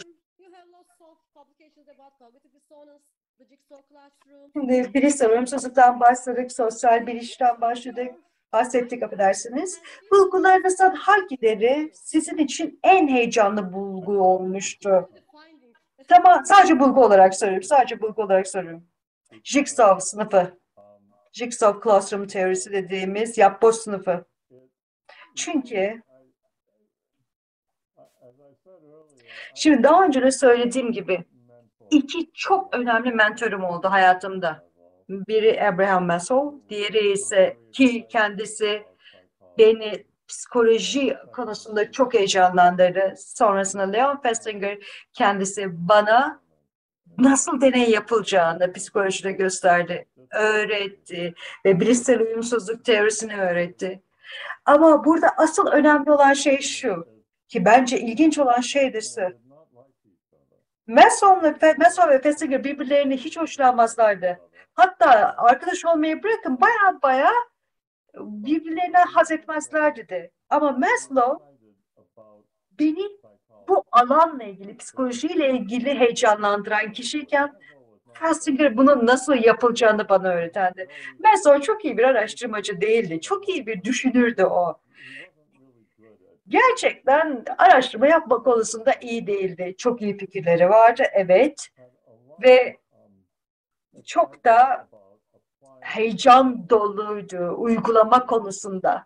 Şimdi bilişsel uyumsuzluktan başladık, sosyal bilişten başladık, bahsettik affedersiniz. Bulgularınızdan hangileri sizin için en heyecanlı bulgu olmuştu? Tamam, sadece bulgu olarak soruyorum, sadece bulgu olarak soruyorum. Jigsaw sınıfı, Jigsaw Classroom teorisi dediğimiz yapboz sınıfı. Çünkü şimdi daha önce de söylediğim gibi iki çok önemli mentorum oldu hayatımda. Biri Abraham Maslow, diğeri ise ki kendisi beni psikoloji konusunda çok heyecanlandırdı. Sonrasında Leon Festinger kendisi bana nasıl deney yapılacağını psikolojide gösterdi, öğretti ve bilişsel uyumsuzluk teorisini öğretti. Ama burada asıl önemli olan şey şu, ki bence ilginç olan şeydirse, Mason ve, Mason ve Festinger birbirlerini hiç hoşlanmazlardı. Hatta arkadaş olmayı bırakın baya baya birbirlerine haz etmezlerdi de. Ama Maslow beni bu alanla ilgili, psikolojiyle ilgili heyecanlandıran kişiyken Festinger bunun nasıl yapılacağını bana öğretendi. Maslow çok iyi bir araştırmacı değildi. Çok iyi bir düşünürdü o. Gerçekten araştırma yapma konusunda iyi değildi. Çok iyi fikirleri vardı, evet. Ve çok da heyecan doluydu uygulama konusunda.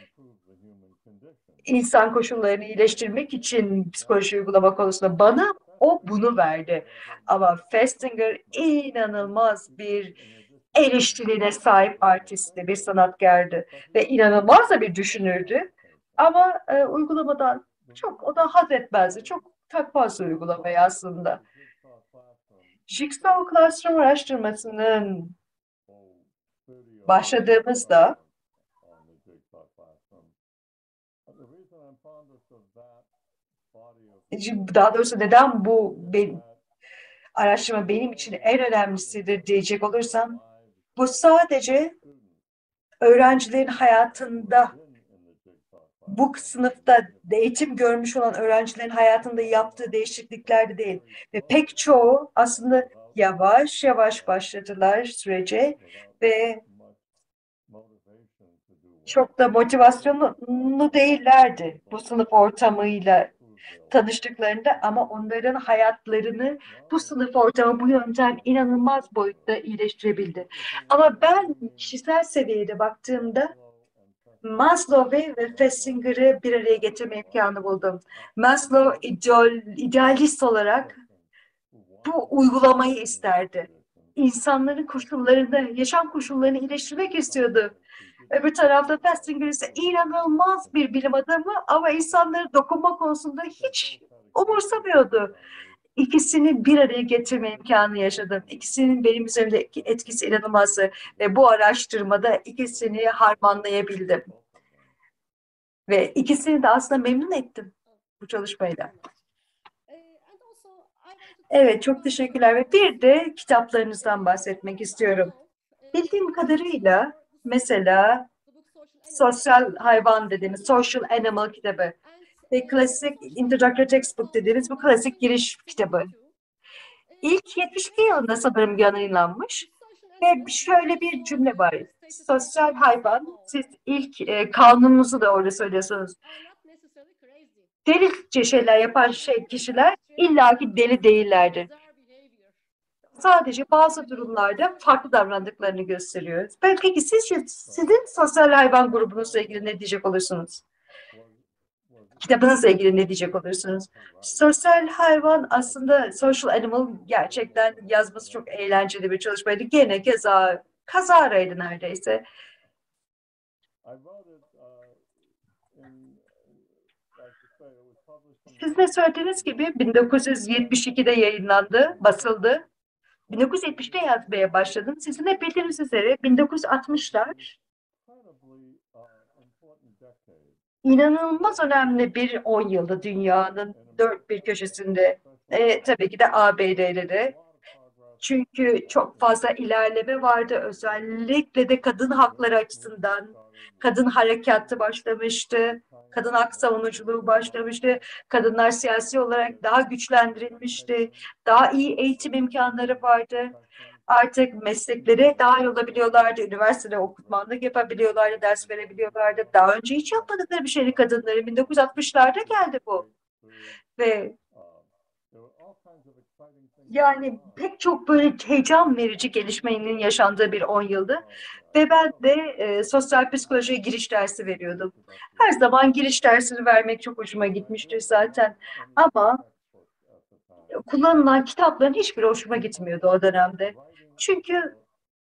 İnsan koşullarını iyileştirmek için psikoloji uygulama konusunda bana o bunu verdi. Ama Festinger inanılmaz bir eleştirine sahip artistti, bir sanatkardı ve inanılmaz da bir düşünürdü. Ama e, uygulamadan çok o da haz etmezdi. Çok takmaz uygulamayı aslında. Jigsaw Classroom araştırmasının başladığımızda daha doğrusu neden bu benim, araştırma benim için en önemlisidir diyecek olursam, bu sadece öğrencilerin hayatında, bu sınıfta eğitim görmüş olan öğrencilerin hayatında yaptığı değişiklikler de değil. Ve pek çoğu aslında yavaş yavaş başladılar sürece ve çok da motivasyonlu değillerdi bu sınıf ortamıyla tanıştıklarında, ama onların hayatlarını bu sınıf ortamı, bu yöntem inanılmaz boyutta iyileştirebildi. Ama ben kişisel seviyede baktığımda Maslow ve Fessinger'ı bir araya getirme imkanı buldum. Maslow ideal, idealist olarak bu uygulamayı isterdi. İnsanların koşullarını, yaşam koşullarını iyileştirmek istiyordu. Öbür tarafta Festinger ise inanılmaz bir bilim adamı ama insanları dokunma konusunda hiç umursamıyordu. İkisini bir araya getirme imkanı yaşadım. İkisinin benim üzerimdeki etkisi inanılmazdı ve bu araştırmada ikisini harmanlayabildim. Ve ikisini de aslında memnun ettim bu çalışmayla. Evet, çok teşekkürler ve bir de kitaplarınızdan bahsetmek istiyorum. Bildiğim kadarıyla mesela Sosyal Hayvan dediğimiz Social Animal kitabı ve klasik Introductory Textbook dediğimiz bu klasik giriş kitabı. İlk yetmiş iki yılında sanırım yayınlanmış ve şöyle bir cümle var. Sosyal hayvan, siz ilk e, kanununuzu da orada söylüyorsunuz. Delice şeyler yapan şey kişiler illaki deli değillerdir. Sadece bazı durumlarda farklı davrandıklarını gösteriyor. Peki sizce sizin sosyal hayvan grubunuzla ilgili ne diyecek olursunuz? Kitabınızla ilgili ne diyecek olursunuz? Sosyal hayvan aslında Social Animal gerçekten yazması çok eğlenceli bir çalışmaydı. Gene keza kazaraydı neredeyse. Siz de söylediğiniz gibi bin dokuz yüz yetmiş ikide yayınlandı, basıldı. bin dokuz yüz yetmişte yazmaya başladım. Sizin de bildiğiniz üzere bin dokuz yüz altmışlar inanılmaz önemli bir on yılda dünyanın dört bir köşesinde. E, tabii ki de A B D'de de. Çünkü çok fazla ilerleme vardı. Özellikle de kadın hakları açısından. Kadın harekatı başlamıştı. Kadın hak savunuculuğu başlamıştı. Kadınlar siyasi olarak daha güçlendirilmişti. Daha iyi eğitim imkanları vardı. Artık mesleklere dahil olabiliyorlardı. Üniversitede okutmanlık yapabiliyorlardı. Ders verebiliyorlardı. Daha önce hiç yapmadıkları bir şeydi kadınların. bin dokuz yüz altmışlarda geldi bu. Ve yani pek çok böyle heyecan verici gelişmenin yaşandığı bir on yıldı. Ve ben de e, sosyal psikolojiye giriş dersi veriyordum. Her zaman giriş dersini vermek çok hoşuma gitmiştir zaten. Ama kullanılan kitapların hiçbiri hoşuma gitmiyordu o dönemde. Çünkü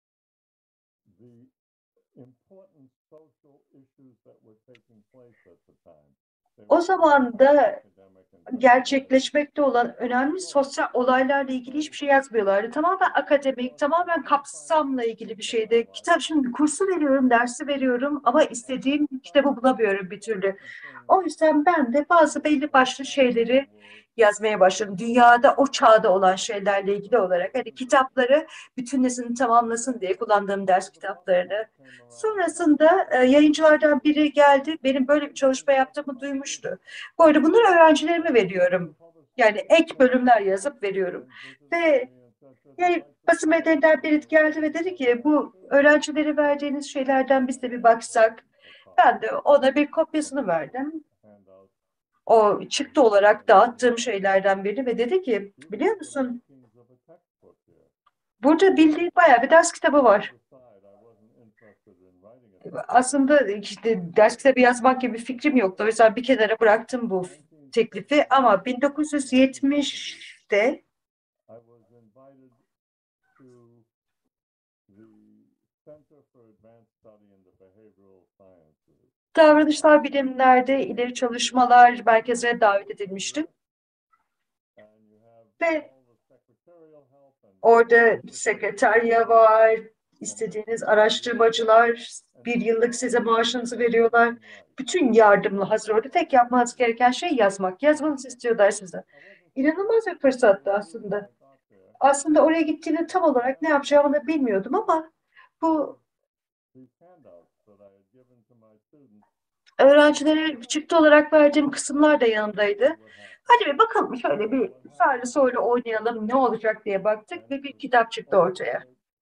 o zaman da gerçekleşmekte olan önemli sosyal olaylarla ilgili hiçbir şey yazmıyorlardı. Tamamen akademik, tamamen kapsamla ilgili bir şeydi. Kitap, şimdi kursu veriyorum, dersi veriyorum ama istediğim kitabı bulamıyorum bir türlü. O yüzden ben de bazı belli başlı şeyleri yazmaya başladım. Dünyada o çağda olan şeylerle ilgili olarak. Hani kitapları bütünlesin, tamamlasın diye kullandığım ders kitaplarını. Sonrasında e, yayıncılardan biri geldi. Benim böyle bir çalışma yaptığımı duymuştu. Bu arada bunları öğrencilerime veriyorum. Yani ek bölümler yazıp veriyorum. Ve Yani basın medeninden biri geldi ve dedi ki bu öğrencilere verdiğiniz şeylerden biz de bir baksak. Ben de ona bir kopyasını verdim. O çıktı olarak dağıttığım şeylerden biri ve dedi ki biliyor musun burada bildiğin bayağı bir ders kitabı var. Aslında işte ders kitabı yazmak gibi bir fikrim yoktu. O yüzden bir kenara bıraktım bu teklifi ama bin dokuz yüz yetmişte davranışsal bilimlerde ileri çalışmalar merkezine davet edilmiştim. Ve orada sekreterya var, istediğiniz araştırmacılar, bir yıllık size maaşınızı veriyorlar. Bütün yardımla hazır orada. Tek yapmanız gereken şey yazmak. Yazmanızı istiyorlar size. İnanılmaz bir fırsattı aslında. Aslında oraya gittiğinde tam olarak ne yapacağımı da bilmiyordum ama bu öğrencilere çıktı olarak verdiğim kısımlar da yanımdaydı. Hadi bir bakalım şöyle bir sağlı sollu oynayalım ne olacak diye baktık ve bir kitap çıktı ortaya.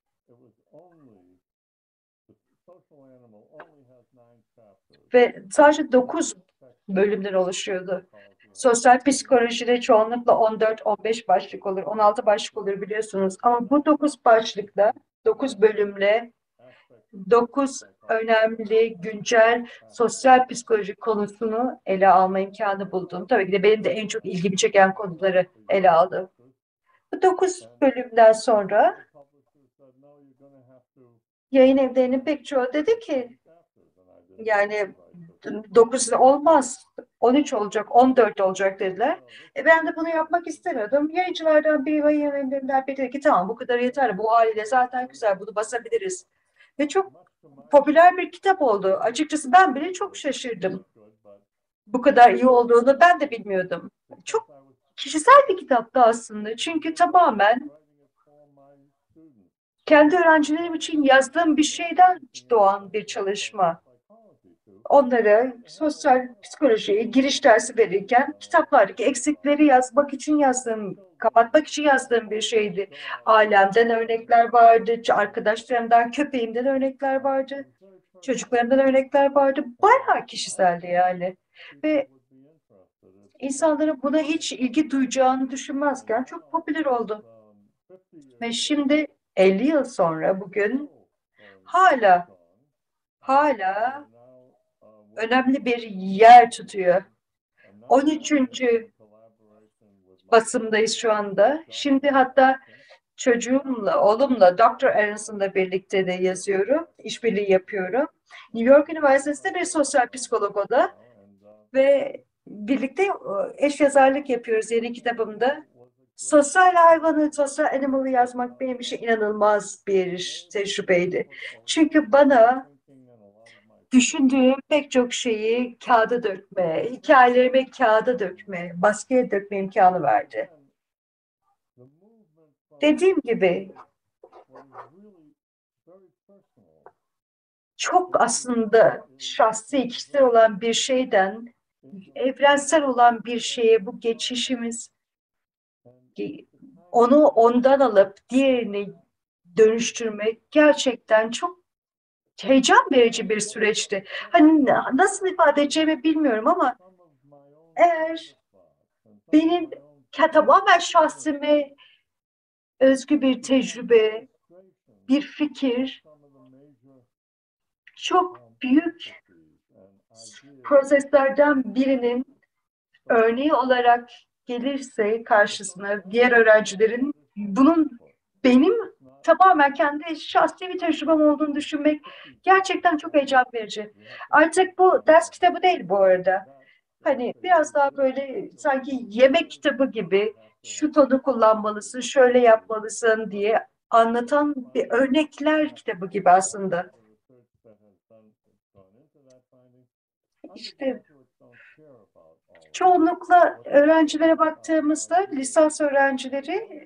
Ve sadece dokuz bölümden oluşuyordu. Sosyal psikolojide çoğunlukla on dört on beş başlık olur, on altı başlık olur biliyorsunuz. Ama bu dokuz başlıkla, dokuz bölümle dokuz önemli, güncel sosyal psikoloji konusunu ele alma imkanı buldum. Tabii ki de benim de en çok ilgimi çeken konuları ele aldım. Bu dokuz bölümden sonra yayın evlerinin pek çoğu dedi ki yani dokuz olmaz, on üç olacak, on dört olacak dediler. E ben de bunu yapmak istemiyordum. Yayıncılardan biri ve yayın evlerinden biri dedi ki tamam bu kadar yeter, bu haliyle zaten güzel, bunu basabiliriz. Ve çok popüler bir kitap oldu. Açıkçası ben bile çok şaşırdım. Bu kadar iyi olduğunu ben de bilmiyordum. Çok kişisel bir kitaptı aslında. Çünkü tamamen kendi öğrencilerim için yazdığım bir şeyden doğan bir çalışma. Onlara sosyal psikolojiye giriş dersi verirken kitaplardaki eksikleri yazmak için yazdığım, kapatmak için yazdığım bir şeydi. Ailemden örnekler vardı, arkadaşlarımdan, köpeğimden örnekler vardı, çocuklarımdan örnekler vardı. Bayağı kişiseldi yani. Ve insanların buna hiç ilgi duyacağını düşünmezken çok popüler oldu. Ve şimdi elli yıl sonra bugün hala hala önemli bir yer tutuyor. on üçüncü basımdayız şu anda. Şimdi hatta çocuğumla, oğlumla, doktor Aronson'la birlikte de yazıyorum, işbirliği yapıyorum. New York Üniversitesi'nde bir sosyal psikolog o da ve birlikte eş yazarlık yapıyoruz yeni kitabımda. Sosyal hayvanı, sosyal animal'ı yazmak benim için inanılmaz bir tecrübeydi. Çünkü bana düşündüğüm pek çok şeyi kağıda dökme, hikayelerimi kağıda dökme, baskıya dökme imkanı verdi. Dediğim gibi çok aslında şahsi, kişisel olan bir şeyden evrensel olan bir şeye bu geçişimiz, onu ondan alıp diğerini dönüştürmek gerçekten çok heyecan verici bir süreçti. Hani nasıl ifade edeceğimi bilmiyorum ama eğer benim tamamen şahsime özgü bir tecrübe, bir fikir, çok büyük proseslerden birinin örneği olarak gelirse karşısına diğer öğrencilerin bunun benim tamamen kendi şahsi bir tecrübem olduğunu düşünmek gerçekten çok heyecan verici. Artık bu ders kitabı değil bu arada. Hani biraz daha böyle sanki yemek kitabı gibi şu tonu kullanmalısın, şöyle yapmalısın diye anlatan bir örnekler kitabı gibi aslında. İşte çoğunlukla öğrencilere baktığımızda lisans öğrencileri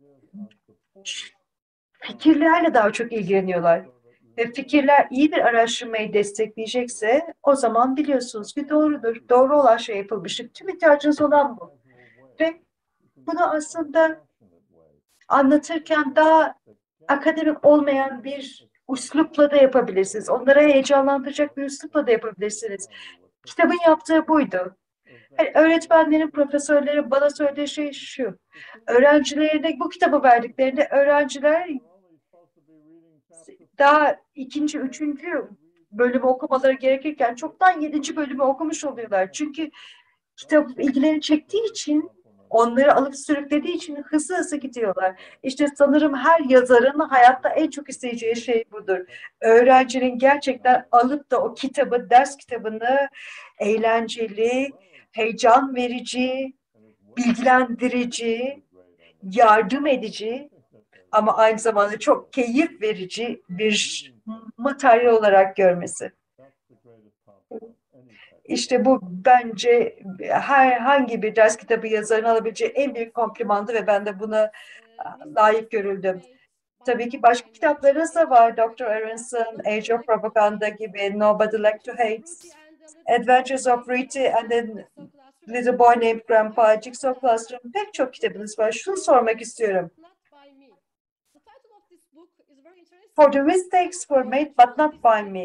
fikirlerle daha çok ilgileniyorlar. Ve fikirler iyi bir araştırmayı destekleyecekse o zaman biliyorsunuz ki doğrudur. Doğru olan şey yapılmıştır. Tüm ihtiyacınız olan bu. Ve bunu aslında anlatırken daha akademik olmayan bir üslupla da yapabilirsiniz. Onlara heyecanlandıracak bir üslupla da yapabilirsiniz. Kitabın yaptığı buydu. Yani öğretmenlerin, profesörlerin bana söylediği şey şu. Öğrencilerine bu kitabı verdiklerinde öğrenciler daha ikinci, üçüncü bölümü okumaları gerekirken çoktan yedinci bölümü okumuş oluyorlar. Çünkü kitap ilgilerini çektiği için, onları alıp sürüklediği için hızlı hızlı gidiyorlar. İşte sanırım her yazarın hayatta en çok isteyeceği şey budur. Öğrencinin gerçekten alıp da o kitabı, ders kitabını eğlenceli, heyecan verici, bilgilendirici, yardım edici ama aynı zamanda çok keyif verici bir materyal olarak görmesi. İşte bu bence herhangi bir ders kitabı yazarının alabileceği en büyük komplimandı ve ben de buna layık görüldüm. Tabii ki başka kitaplarınız da var. doktor Aronson, Age of Propaganda gibi, Nobody Like to Hate, Adventures of Rita and then Little Boy Named Grandpa, Jigsaw Classroom, pek çok kitabınız var. Şunu sormak istiyorum. For the mistakes were made but not by me.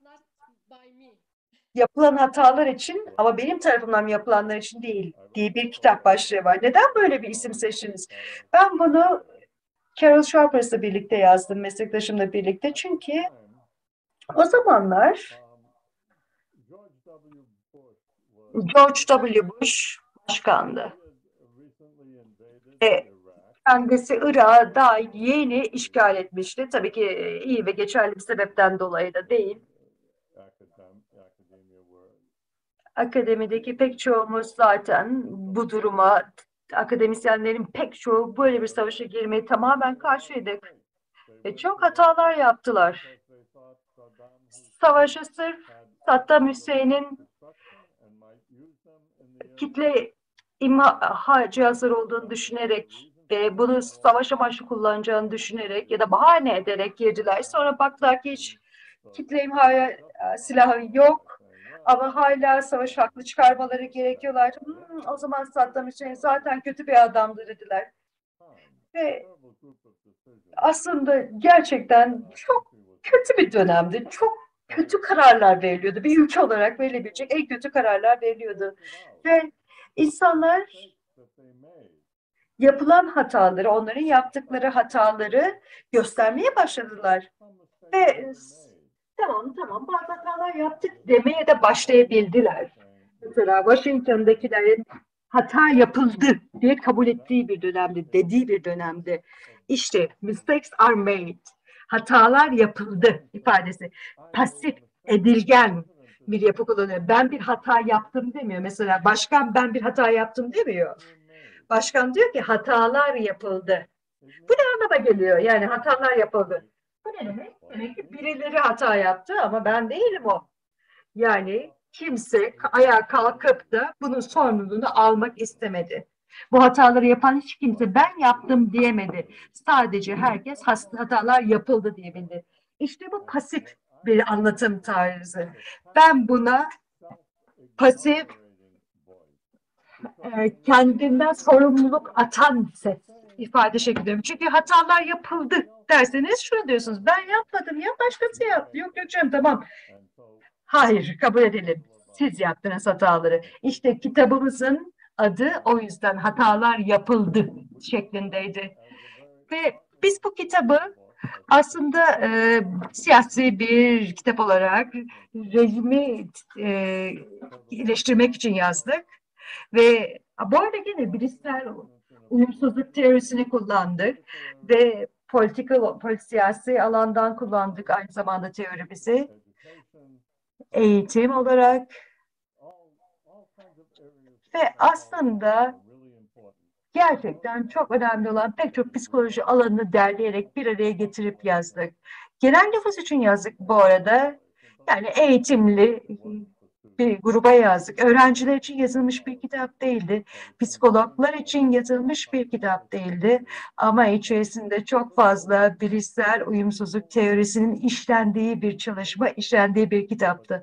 Yapılan hatalar için ama benim tarafımdan yapılanlar için değil diye bir kitap başlığı var. Neden böyle bir isim seçtiniz? Ben bunu Carol Sharpers'la birlikte yazdım, meslektaşımla birlikte. Çünkü o zamanlar George W. Bush başkandı. E, kendisi Irak'ı daha yeni işgal etmişti. Tabii ki iyi ve geçerli bir sebepten dolayı da değil. Akademideki pek çoğumuz zaten bu duruma, akademisyenlerin pek çoğu böyle bir savaşa girmeye tamamen karşıydık. Ve çok hatalar yaptılar. Savaşı sırf Saddam Hüseyin'in kitle imha cihazları olduğunu düşünerek ve bunu savaş amaçlı kullanacağını düşünerek ya da bahane ederek girdiler. Sonra baktılar ki hiç kitle imha silahı yok. Ama hala savaş haklı çıkarmaları gerekiyorlar. Hmm, o zaman Saddam Hüseyin zaten kötü bir adamdı dediler. Ve aslında gerçekten çok kötü bir dönemdi. Çok kötü kararlar veriliyordu. Bir ülke olarak verilebilecek en kötü kararlar veriliyordu. Ve insanlar yapılan hataları, onların yaptıkları hataları göstermeye başladılar. Ve tamam tamam bazı hatalar yaptık demeye de başlayabildiler. Mesela Washington'dakilerin hata yapıldı diye kabul ettiği bir dönemde, dediği bir dönemde. İşte mistakes are made. Hatalar yapıldı ifadesi. Pasif, edilgen bir yapı kullanıyor. Ben bir hata yaptım demiyor. Mesela başkan ben bir hata yaptım demiyor. Başkan diyor ki hatalar yapıldı. Bu ne anlama geliyor? Yani hatalar yapıldı. Bu ne demek? Demek ki birileri hata yaptı ama ben değilim o. Yani kimse ayağa kalkıp da bunun sorumluluğunu almak istemedi. Bu hataları yapan hiç kimse ben yaptım diyemedi. Sadece herkes hatalar yapıldı diyebildi. İşte bu pasif bir anlatım tarzı. Ben buna pasif, e, kendinden sorumluluk atan ses ifade şekli. Çünkü hatalar yapıldı derseniz şunu diyorsunuz. Ben yapmadım ya başkası yaptı. Yok yok canım tamam. Hayır kabul edelim. Siz yaptınız hataları. İşte kitabımızın adı o yüzden hatalar yapıldı şeklindeydi. Ve biz bu kitabı aslında e, siyasi bir kitap olarak rejimi e, iyileştirmek için yazdık. Ve bu arada yine bilişsel uyumsuzluk teorisini kullandık ve political, siyasi alandan kullandık aynı zamanda teorimizi. Eğitim olarak ve aslında gerçekten çok önemli olan pek çok psikoloji alanını derleyerek bir araya getirip yazdık. Genel nüfus için yazdık bu arada. Yani eğitimli bir gruba yazdık. Öğrenciler için yazılmış bir kitap değildi. Psikologlar için yazılmış bir kitap değildi. Ama içerisinde çok fazla bilişsel uyumsuzluk teorisinin işlendiği bir çalışma, işlendiği bir kitaptı.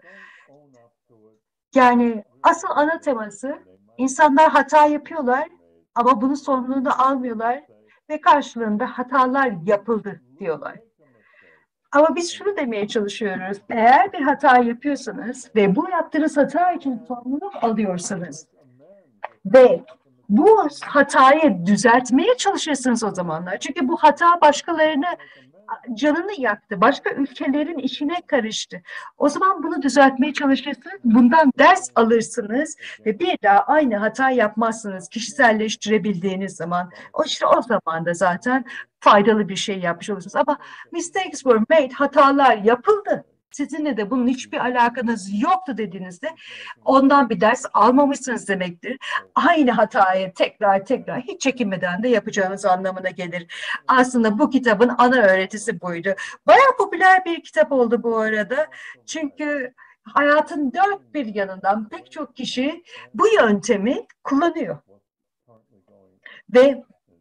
Yani asıl ana teması insanlar hata yapıyorlar ama bunun sorumluluğunu almıyorlar ve karşılığında hatalar yapıldı diyorlar. Ama biz şunu demeye çalışıyoruz. Eğer bir hata yapıyorsanız ve bu yaptığınız hata için sorumluluk alıyorsanız ve bu hatayı düzeltmeye çalışırsınız o zamanlar. Çünkü bu hata başkalarını canını yaktı. Başka ülkelerin işine karıştı. O zaman bunu düzeltmeye çalışırsınız. Bundan ders alırsınız ve bir daha aynı hata yapmazsınız. Kişiselleştirebildiğiniz zaman. O işte o zaman da zaten faydalı bir şey yapmış olursunuz. Ama mistakes were made, hatalar yapıldı. Sizinle de bunun hiçbir alakanız yoktu dediğinizde ondan bir ders almamışsınız demektir. Aynı hatayı tekrar tekrar hiç çekinmeden de yapacağınız anlamına gelir. Aslında bu kitabın ana öğretisi buydu. Bayağı popüler bir kitap oldu bu arada. Çünkü hayatın dört bir yanından pek çok kişi bu yöntemi kullanıyor. Ve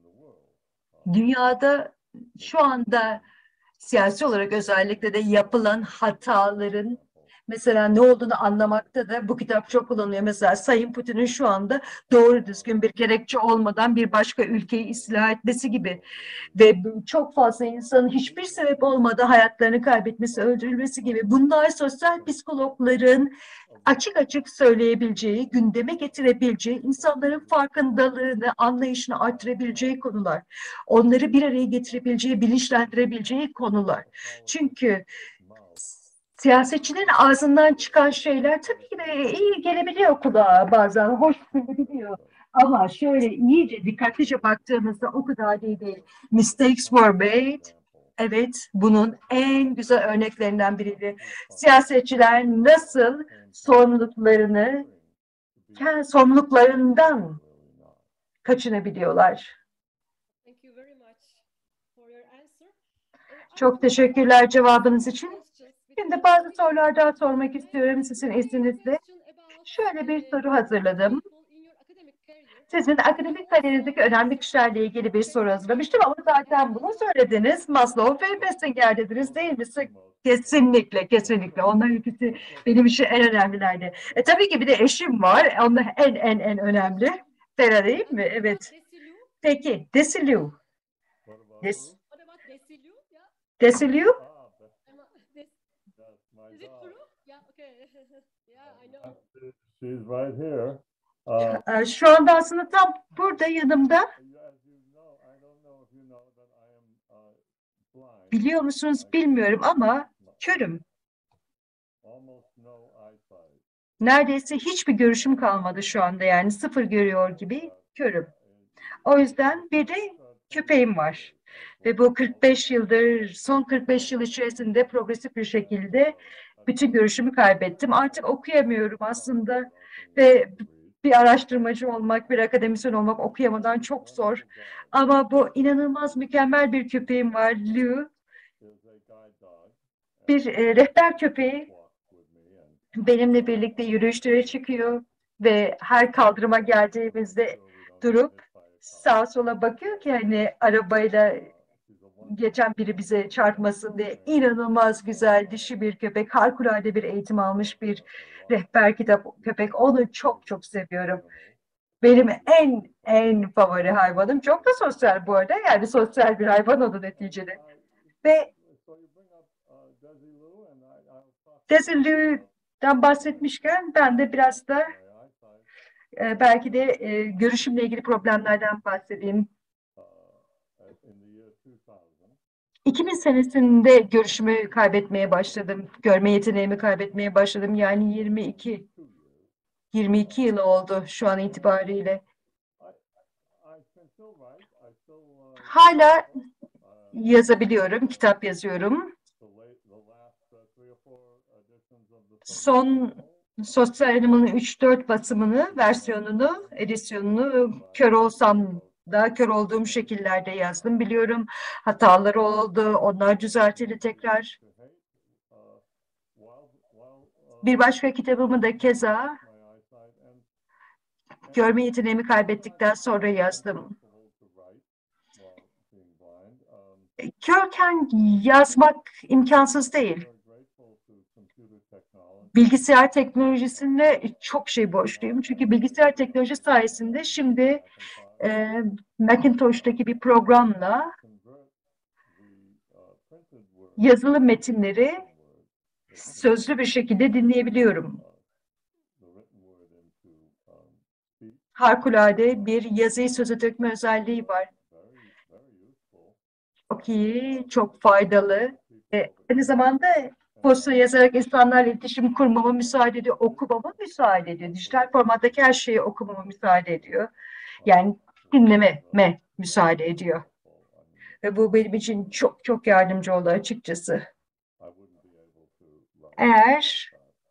dünyada şu anda siyasi olarak özellikle de yapılan hataların mesela ne olduğunu anlamakta da bu kitap çok kullanılıyor. Mesela Sayın Putin'in şu anda doğru düzgün bir gerekçe olmadan bir başka ülkeyi istila etmesi gibi ve çok fazla insanın hiçbir sebep olmadan hayatlarını kaybetmesi, öldürülmesi gibi. Bunlar sosyal psikologların açık açık söyleyebileceği, gündeme getirebileceği, insanların farkındalığını, anlayışını artırabileceği konular. Onları bir araya getirebileceği, bilinçlendirebileceği konular. Çünkü siyasetçilerin ağzından çıkan şeyler tabii ki de iyi gelebiliyor kulağa bazen, hoş gelebiliyor. Ama şöyle iyice dikkatlice baktığımızda o kadar iyi değil. Mistakes were made. Evet, bunun en güzel örneklerinden biriydi. Siyasetçiler nasıl sorumluluklarını, kendi sorumluluklarından kaçınabiliyorlar. Çok teşekkürler cevabınız için. Şimdi bazı sorular daha sormak istiyorum sizin izninizle. Şöyle bir soru hazırladım. Sizin akademik kariyerinizdeki önemli kişilerle ilgili bir soru hazırlamıştım ama zaten bunu söylediniz. Maslow ve Bessinger dediniz değil mi? Kesinlikle, kesinlikle. Onların ikisi benim için en önemlilerdi. E tabii ki bir de eşim var. Onlar en en en önemli. Fera değil mi? Evet. Peki, Desilu. Des Desilu? She's right here. Uh, Şu anda aslında tam burada yanımda. Biliyor musunuz bilmiyorum ama körüm. Neredeyse hiçbir görüşüm kalmadı şu anda, yani sıfır görüyor gibi körüm. O yüzden bir de köpeğim var. Ve bu kırk beş yıldır, son kırk beş yıl içerisinde progresif bir şekilde bütün görüşümü kaybettim. Artık okuyamıyorum aslında ve bir araştırmacı olmak, bir akademisyen olmak okuyamadan çok zor. Ama bu inanılmaz mükemmel bir köpeğim var, Lou. Bir e, rehber köpeği, benimle birlikte yürüyüşlere çıkıyor ve her kaldırıma geldiğimizde durup sağa sola bakıyor ki hani arabayla geçen biri bize çarpmasın diye. İnanılmaz güzel dişi bir köpek, harikulade bir eğitim almış bir rehber kitap köpek. Onu çok çok seviyorum. Benim en en favori hayvanım. Çok da sosyal bu arada. Yani sosyal bir hayvan o da neticede. Ve Desilu'dan bahsetmişken ben de biraz da e, belki de e, görüşümle ilgili problemlerden bahsedeyim. iki bin senesinde görüşümü kaybetmeye başladım. Görme yeteneğimi kaybetmeye başladım. Yani yirmi iki yirmi iki yıl oldu şu an itibariyle. Hala yazabiliyorum, kitap yazıyorum. Son Sosyal Animal'ın üç dört basımını, versiyonunu, edisyonunu kör olsam da kör olduğum şekillerde yazdım. Biliyorum hataları oldu, onlar düzeltildi tekrar. Bir başka kitabımı da keza görme yeteneğimi kaybettikten sonra yazdım. Körken yazmak imkansız değil. Bilgisayar teknolojisine çok şey borçluyum. Çünkü bilgisayar teknolojisi sayesinde şimdi e, Macintosh'taki bir programla yazılı metinleri sözlü bir şekilde dinleyebiliyorum. Harikulade bir yazıyı söze dökme özelliği var. Çok iyi, çok faydalı. E, aynı zamanda posta yazarak insanlarla iletişim kurmama müsaade ediyor, okumama müsaade ediyor. Dijital formattaki her şeyi okumama müsaade ediyor. Yani dinlememe müsaade ediyor. Ve bu benim için çok çok yardımcı oldu açıkçası. Eğer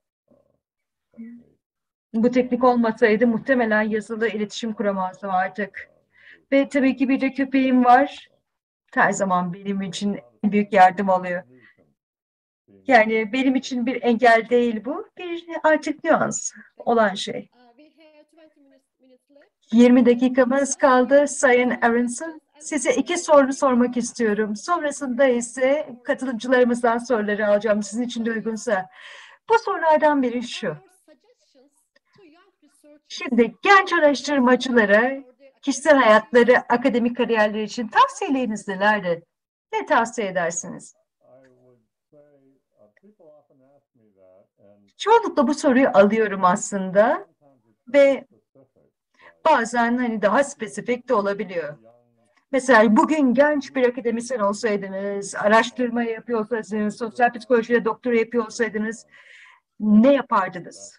bu teknik olmasaydı muhtemelen yazılı iletişim kuramazdım artık. Ve tabii ki bir de köpeğim var. Her zaman benim için en büyük yardım oluyor. Yani benim için bir engel değil bu, bir artık nüans olan şey. yirmi dakikamız kaldı Sayın Aronson. Size iki soru sormak istiyorum. Sonrasında ise katılımcılarımızdan soruları alacağım sizin için de uygunsa. Bu sorulardan biri şu. Şimdi genç araştırmacılara kişisel hayatları, akademik kariyerleri için tavsiyeleriniz nelerdir? Ne tavsiye edersiniz? Çoğunlukla bu soruyu alıyorum aslında ve bazen hani daha spesifik de olabiliyor. Mesela bugün genç bir akademisyen olsaydınız, araştırma yapıyor olsaydınız, sosyal psikolojide doktora yapıyor olsaydınız ne yapardınız?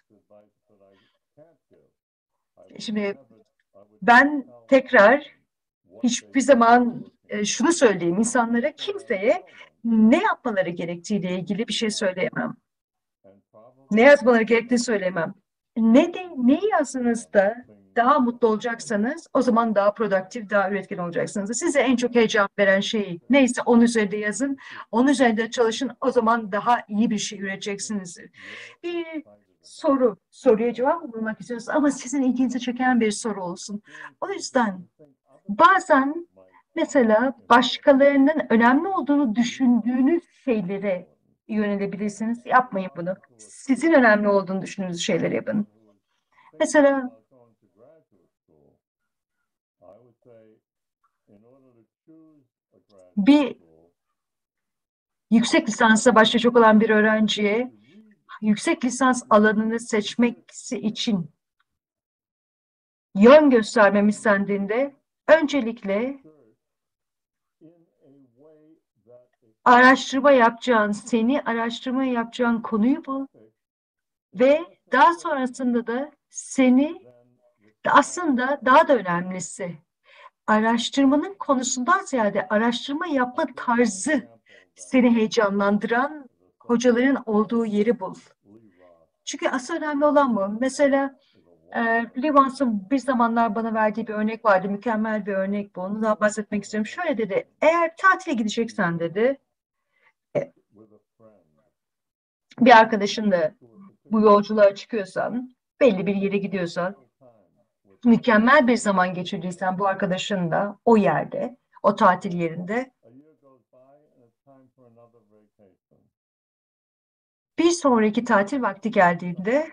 Şimdi ben tekrar hiçbir zaman e, şunu söyleyeyim, insanlara, kimseye ne yapmaları gerektiğiyle ilgili bir şey söyleyemem. Ne yazmaları gerektiğini söyleyemem. Ne de neyi yazdığınızda daha mutlu olacaksanız o zaman daha produktif, daha üretken olacaksınız. Size en çok heyecan veren şeyi neyse onun üzerinde yazın, onun üzerinde çalışın, o zaman daha iyi bir şey üreteceksiniz. Bir soru, soruya cevap bulmak istiyorsunuz ama sizin ilginizi çeken bir soru olsun. O yüzden bazen mesela başkalarının önemli olduğunu düşündüğünüz şeylere yönelebilirsiniz. Yapmayın bunu. Sizin önemli olduğunu düşündüğünüz şeyleri yapın. Mesela bir yüksek lisansa başlayacak olan bir öğrenciye yüksek lisans alanını seçmesi için yön göstermem istendiğinde öncelikle araştırma yapacağın, seni araştırma yapacağın konuyu bul ve daha sonrasında da seni aslında daha da önemlisi araştırmanın konusundan ziyade araştırma yapma tarzı seni heyecanlandıran hocaların olduğu yeri bul. Çünkü asıl önemli olan bu. Mesela e, Levans'ın bir zamanlar bana verdiği bir örnek vardı. Mükemmel bir örnek bu. Onu daha bahsetmek istiyorum. Şöyle dedi. Eğer tatile gideceksen dedi, bir arkadaşınla bu yolculuğa çıkıyorsan, belli bir yere gidiyorsan, mükemmel bir zaman geçirdiysen bu arkadaşınla o yerde, o tatil yerinde, bir sonraki tatil vakti geldiğinde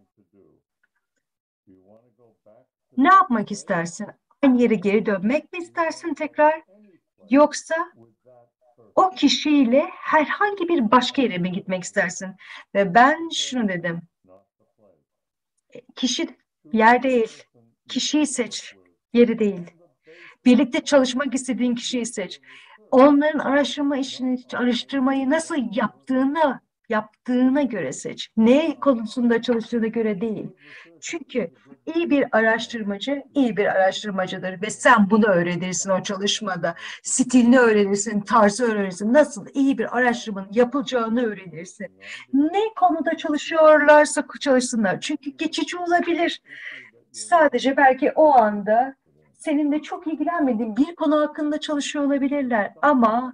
ne yapmak istersin? Aynı yere geri dönmek mi istersin tekrar? Yoksa o kişiyle herhangi bir başka yere mi gitmek istersin? Ve ben şunu dedim. Kişi yer değil. Kişiyi seç. Yeri değil. Birlikte çalışmak istediğin kişiyi seç. Onların araştırma işini, araştırmayı nasıl yaptığını yaptığına göre seç. Ne konusunda çalıştığına göre değil. Çünkü iyi bir araştırmacı, iyi bir araştırmacıdır ve sen bunu öğrenirsin o çalışmada. Stilini öğrenirsin, tarzı öğrenirsin. Nasıl iyi bir araştırmanın yapılacağını öğrenirsin. Ne konuda çalışıyorlarsa çalışsınlar. Çünkü geçici olabilir. Sadece belki o anda seninle çok ilgilenmediğin bir konu hakkında çalışıyor olabilirler. Ama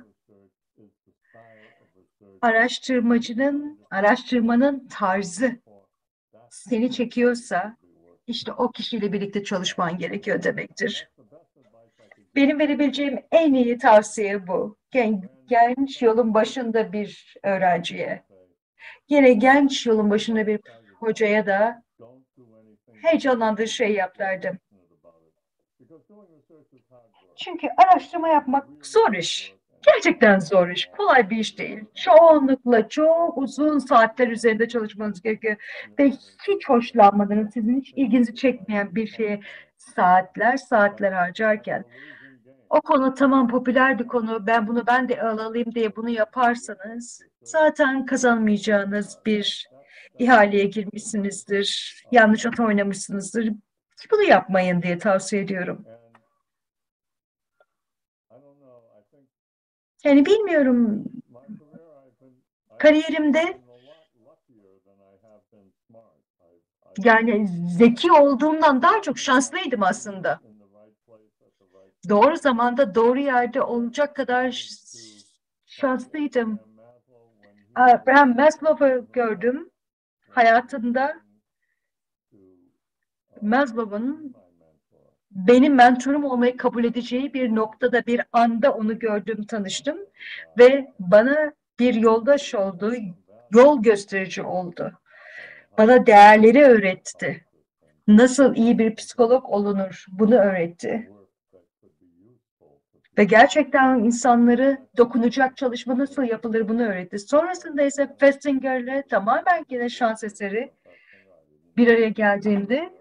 araştırmacının, araştırmanın tarzı seni çekiyorsa işte o kişiyle birlikte çalışman gerekiyor demektir. Benim verebileceğim en iyi tavsiye bu. Gen, genç yolun başında bir öğrenciye, yine genç yolun başında bir hocaya da heyecanlandığı şey yap derdim. Çünkü araştırma yapmak zor iş. Gerçekten zor iş. Kolay bir iş değil. Çoğunlukla çok uzun saatler üzerinde çalışmanız gerekiyor. Ve hiç hoşlanmadığınız, sizin hiç ilginizi çekmeyen bir şeye saatler saatler harcarken o konu tamam popüler bir konu, ben bunu ben de alayım diye bunu yaparsanız zaten kazanmayacağınız bir ihaleye girmişsinizdir. Yanlış at oynamışsınızdır. Bunu yapmayın diye tavsiye ediyorum. Yani bilmiyorum, kariyerimde yani zeki olduğumdan daha çok şanslıydım aslında. Doğru zamanda doğru yerde olacak kadar şanslıydım. Abraham Maslow'u gördüm hayatımda. Maslow'un benim mentorum olmayı kabul edeceği bir noktada, bir anda onu gördüm, tanıştım ve bana bir yoldaş oldu, yol gösterici oldu. Bana değerleri öğretti. Nasıl iyi bir psikolog olunur, bunu öğretti. Ve gerçekten insanları dokunacak çalışma nasıl yapılır, bunu öğretti. Sonrasında ise Festinger'le tamamen yine şans eseri bir araya geldiğimde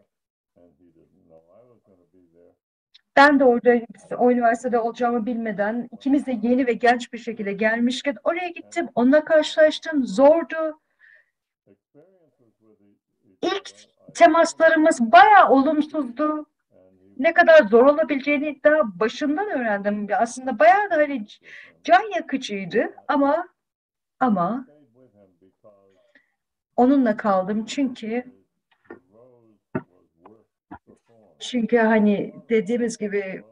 ben de orada o üniversitede olacağımı bilmeden ikimiz de yeni ve genç bir şekilde gelmişken oraya gittim. Onunla karşılaştım. Zordu. İlk temaslarımız bayağı olumsuzdu. Ne kadar zor olabileceğini daha başından öğrendim. Aslında bayağı da hani can yakıcıydı ama ama onunla kaldım çünkü çünkü hani dediğimiz gibi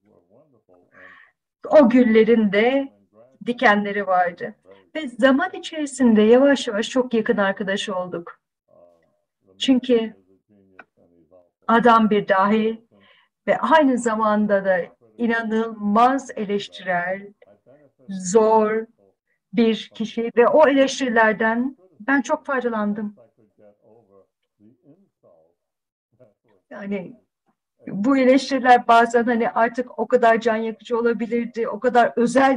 o güllerin de dikenleri vardı. Ve zaman içerisinde yavaş yavaş çok yakın arkadaş olduk. Çünkü adam bir dahi ve aynı zamanda da inanılmaz eleştirel, zor bir kişi ve o eleştirilerden ben çok faydalandım. Yani bu eleştiriler bazen hani artık o kadar can yakıcı olabilirdi, o kadar özel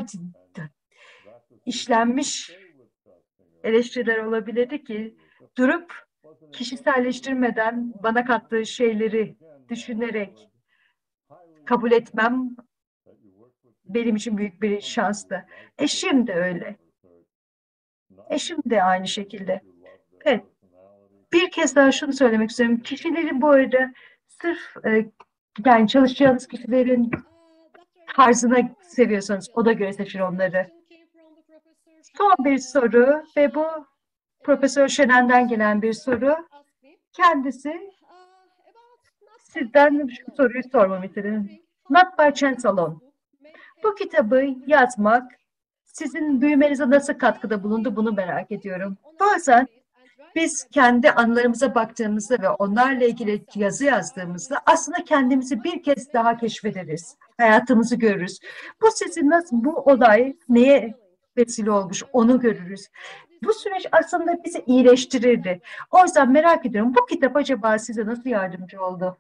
işlenmiş eleştiriler olabilirdi ki durup kişiselleştirmeden bana kattığı şeyleri düşünerek kabul etmem benim için büyük bir şanstı. Eşim de öyle. Eşim de aynı şekilde. Evet. Bir kez daha şunu söylemek istiyorum. Kişileri bu arada sırf e, yani çalışacağınız kişilerin tarzına seviyorsanız o da göre seçin onları. Son bir soru ve bu Profesör Şenen'den gelen bir soru. Kendisi sizden şu soruyu sormamı istedi. Not by Chance Alone. Bu kitabı yazmak sizin büyümenize nasıl katkıda bulundu, bunu merak ediyorum. Bazen biz kendi anılarımıza baktığımızda ve onlarla ilgili yazı yazdığımızda aslında kendimizi bir kez daha keşfederiz. Hayatımızı görürüz. Bu sizin nasıl, bu olay neye vesile olmuş onu görürüz. Bu süreç aslında bizi iyileştirirdi. O yüzden merak ediyorum, bu kitap acaba size nasıl yardımcı oldu?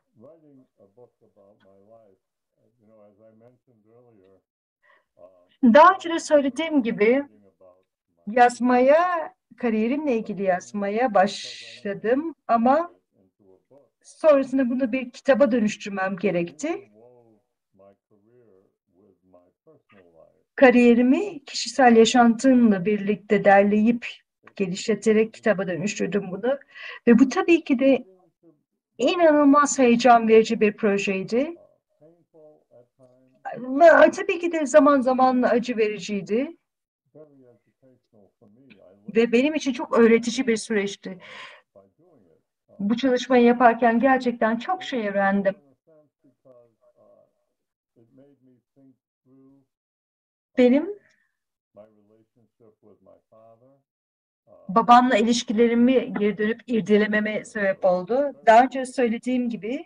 Daha önce de söylediğim gibi yazmaya, kariyerimle ilgili yazmaya başladım ama sonrasında bunu bir kitaba dönüştürmem gerekti. Kariyerimi kişisel yaşantımla birlikte derleyip geliştirerek kitaba dönüştürdüm bunu. Ve bu tabii ki de inanılmaz heyecan verici bir projeydi. Tabii ki de zaman zaman acı vericiydi. Ve benim için çok öğretici bir süreçti. Bu çalışmayı yaparken gerçekten çok şey öğrendim. Benim babamla ilişkilerimi geri dönüp irdelememe sebep oldu. Daha önce söylediğim gibi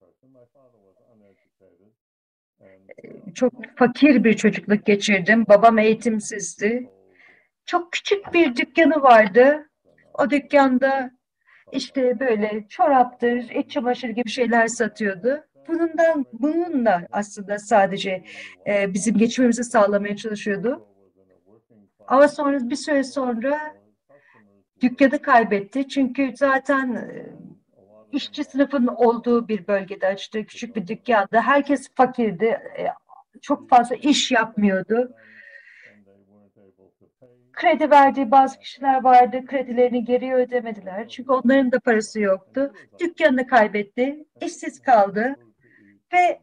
çok fakir bir çocukluk geçirdim. Babam eğitimsizdi. Çok küçük bir dükkanı vardı. O dükkanda işte böyle çoraptır, iç çamaşır gibi şeyler satıyordu. bundan, bununla aslında sadece e, bizim geçimimizi sağlamaya çalışıyordu. Ama sonra bir süre sonra dükkanı kaybetti. Çünkü zaten e, işçi sınıfının olduğu bir bölgede açtığı küçük bir dükkanda. Herkes fakirdi. E, çok fazla iş yapmıyordu. Kredi verdiği bazı kişiler vardı. Kredilerini geri ödemediler. Çünkü onların da parası yoktu. Dükkanını kaybetti. İşsiz kaldı. Ve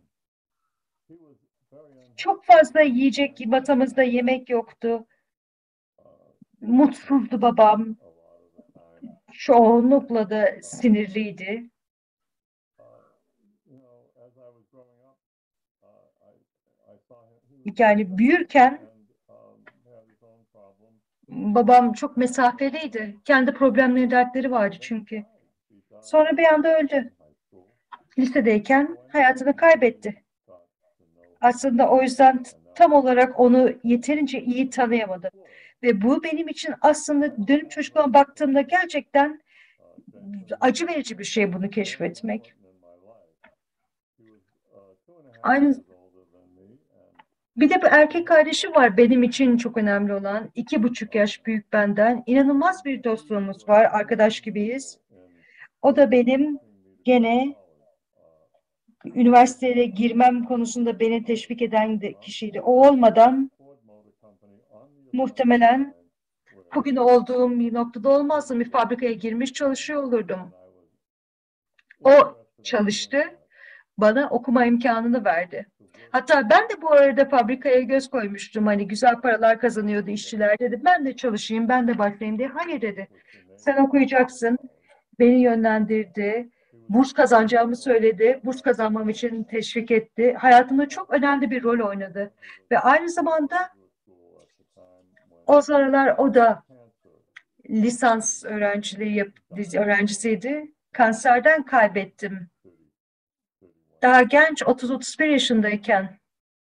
çok fazla yiyecek, masamızda yemek yoktu. Mutsuzdu babam. Çoğunlukla da sinirliydi. Yani büyürken babam çok mesafeliydi. Kendi problemleri, dertleri vardı çünkü. Sonra bir anda öldü. Lisedeyken hayatını kaybetti. Aslında o yüzden tam olarak onu yeterince iyi tanıyamadım. Ve bu benim için aslında dönüp çocukluğuma baktığımda gerçekten acı verici bir şey bunu keşfetmek. Aynı bir de bir erkek kardeşim var benim için çok önemli olan. iki buçuk yaş büyük benden. İnanılmaz bir dostluğumuz var. Arkadaş gibiyiz. O da benim gene üniversiteye girmem konusunda beni teşvik eden de kişiydi. O olmadan muhtemelen bugün olduğum bir noktada olmazdım. Bir fabrikaya girmiş çalışıyor olurdum. O çalıştı. Bana okuma imkanını verdi. Hatta ben de bu arada fabrikaya göz koymuştum. Hani güzel paralar kazanıyordu işçiler dedi. Ben de çalışayım, ben de başlayayım diye. Hayır dedi. Sen okuyacaksın. Beni yönlendirdi. Burs kazanacağımı söyledi. Burs kazanmam için teşvik etti. Hayatımda çok önemli bir rol oynadı. Ve aynı zamanda o sıralar o da lisans öğrenciliği yap, öğrencisiydi. Kanserden kaybettim. Daha genç otuz otuz bir yaşındayken.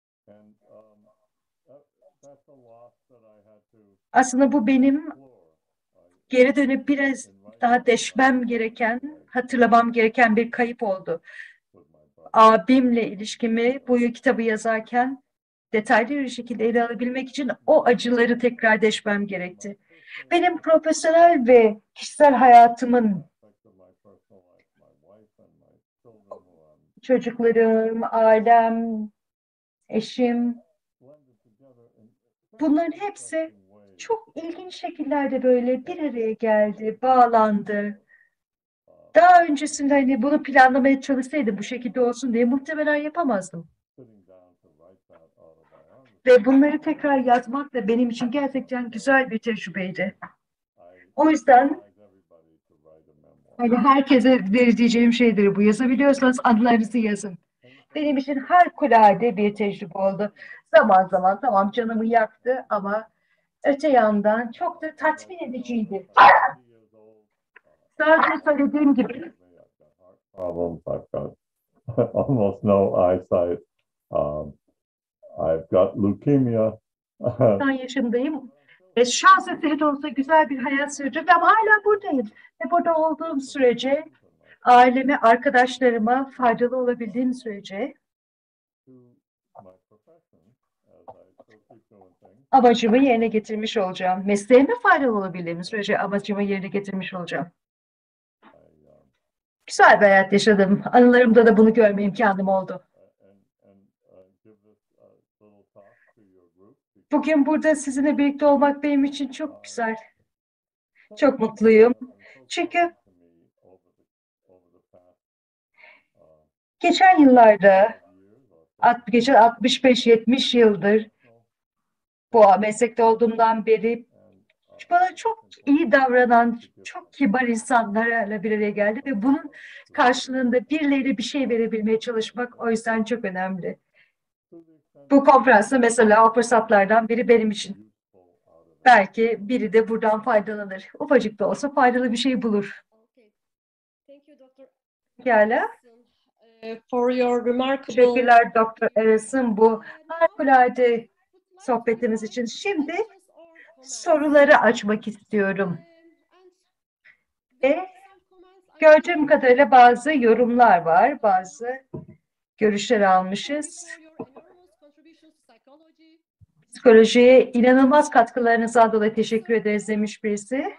Aslında bu benim geri dönüp biraz daha deşmem gereken, hatırlamam gereken bir kayıp oldu. Abimle ilişkimi bu kitabı yazarken detaylı bir şekilde ele alabilmek için o acıları tekrar deşmem gerekti. Benim profesyonel ve kişisel hayatımın çocuklarım, ailem, eşim, bunların hepsi çok ilginç şekillerde böyle bir araya geldi, bağlandı. Daha öncesinde hani bunu planlamaya çalışsaydım bu şekilde olsun diye muhtemelen yapamazdım. Ve bunları tekrar yazmak da benim için gerçekten güzel bir tecrübeydi. O yüzden hani herkese vereceğim şeydir bu. Yazabiliyorsanız adlarınızı yazın. Benim için harikulade bir tecrübe oldu. Zaman zaman tamam canımı yaktı ama öte yandan çok da tatmin ediciydi. Sadece söylediğim gibi Problems. I've got almost no eyesight. Um, I've got leukemia. doksan yaşındayım. E, şans eseri de olsa güzel bir hayat sürdüm ama hala buradayım. Ve burada olduğum sürece aileme, arkadaşlarıma faydalı olabildiğim sürece amacımı yerine getirmiş olacağım. Mesleğime faydalı olabildiğim sürece amacımı yerine getirmiş olacağım. Güzel bir hayat yaşadım. Anılarımda da bunu görme imkanım oldu. Bugün burada sizinle birlikte olmak benim için çok güzel. Çok mutluyum. Çünkü geçen yıllarda, geçen altmış beş yetmiş yıldır bu meslekte olduğumdan beri bana çok iyi davranan, çok kibar insanlarla bir araya geldi ve bunun karşılığında birileri bir şey verebilmeye çalışmak o yüzden çok önemli. Bu konferansta mesela o fırsatlardan biri benim için. Belki biri de buradan faydalanır. Ufacık da olsa faydalı bir şey bulur. Pekala. For your remarkable... Teşekkürler Doktor Aras'ın bu harikulade sohbetiniz için. Şimdi soruları açmak istiyorum. Ve gördüğüm kadarıyla bazı yorumlar var, bazı görüşler almışız. Psikolojiye inanılmaz katkılarınızdan dolayı teşekkür ederiz demiş birisi.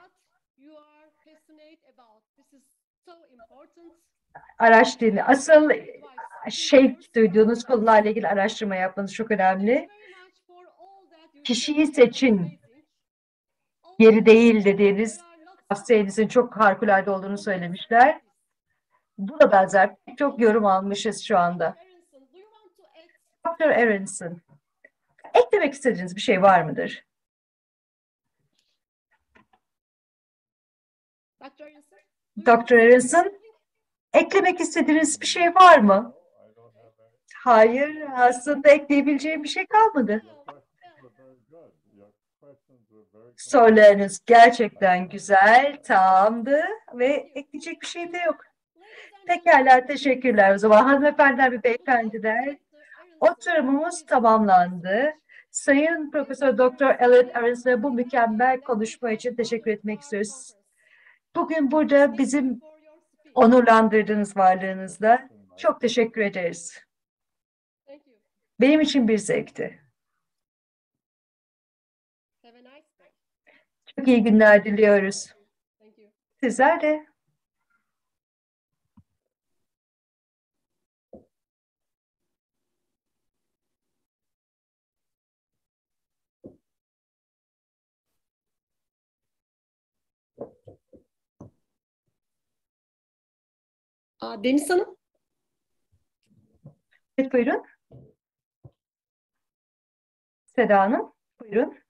Araştırın. Asıl şey duyduğunuz konularla ilgili araştırma yapmanız çok önemli. Kişiyi seçin. Yeri değil dediğiniz tavsiyenizin çok harikulade olduğunu söylemişler. Bu da benzer çok yorum almışız şu anda. doktor Aronson, eklemek istediğiniz bir şey var mıdır? doktor Aronson, eklemek istediğiniz bir şey var mı? Hayır, aslında ekleyebileceğim bir şey kalmadı. Sorularınız gerçekten güzel, tamamdı ve ekleyecek bir şey de yok. Pekala, teşekkürler. O zaman hanımefendiler ve beyefendiler, oturumumuz tamamlandı. Sayın Profesör Doktor Elliot Aronson'a bu mükemmel konuşma için teşekkür etmek istiyoruz. Bugün burada bizim onurlandırdığınız varlığınızla çok teşekkür ederiz. Benim için bir zevkti. Çok iyi günler diliyoruz. Sizler de. Aa, Deniz Hanım. Evet, buyurun. Seda Hanım, buyurun.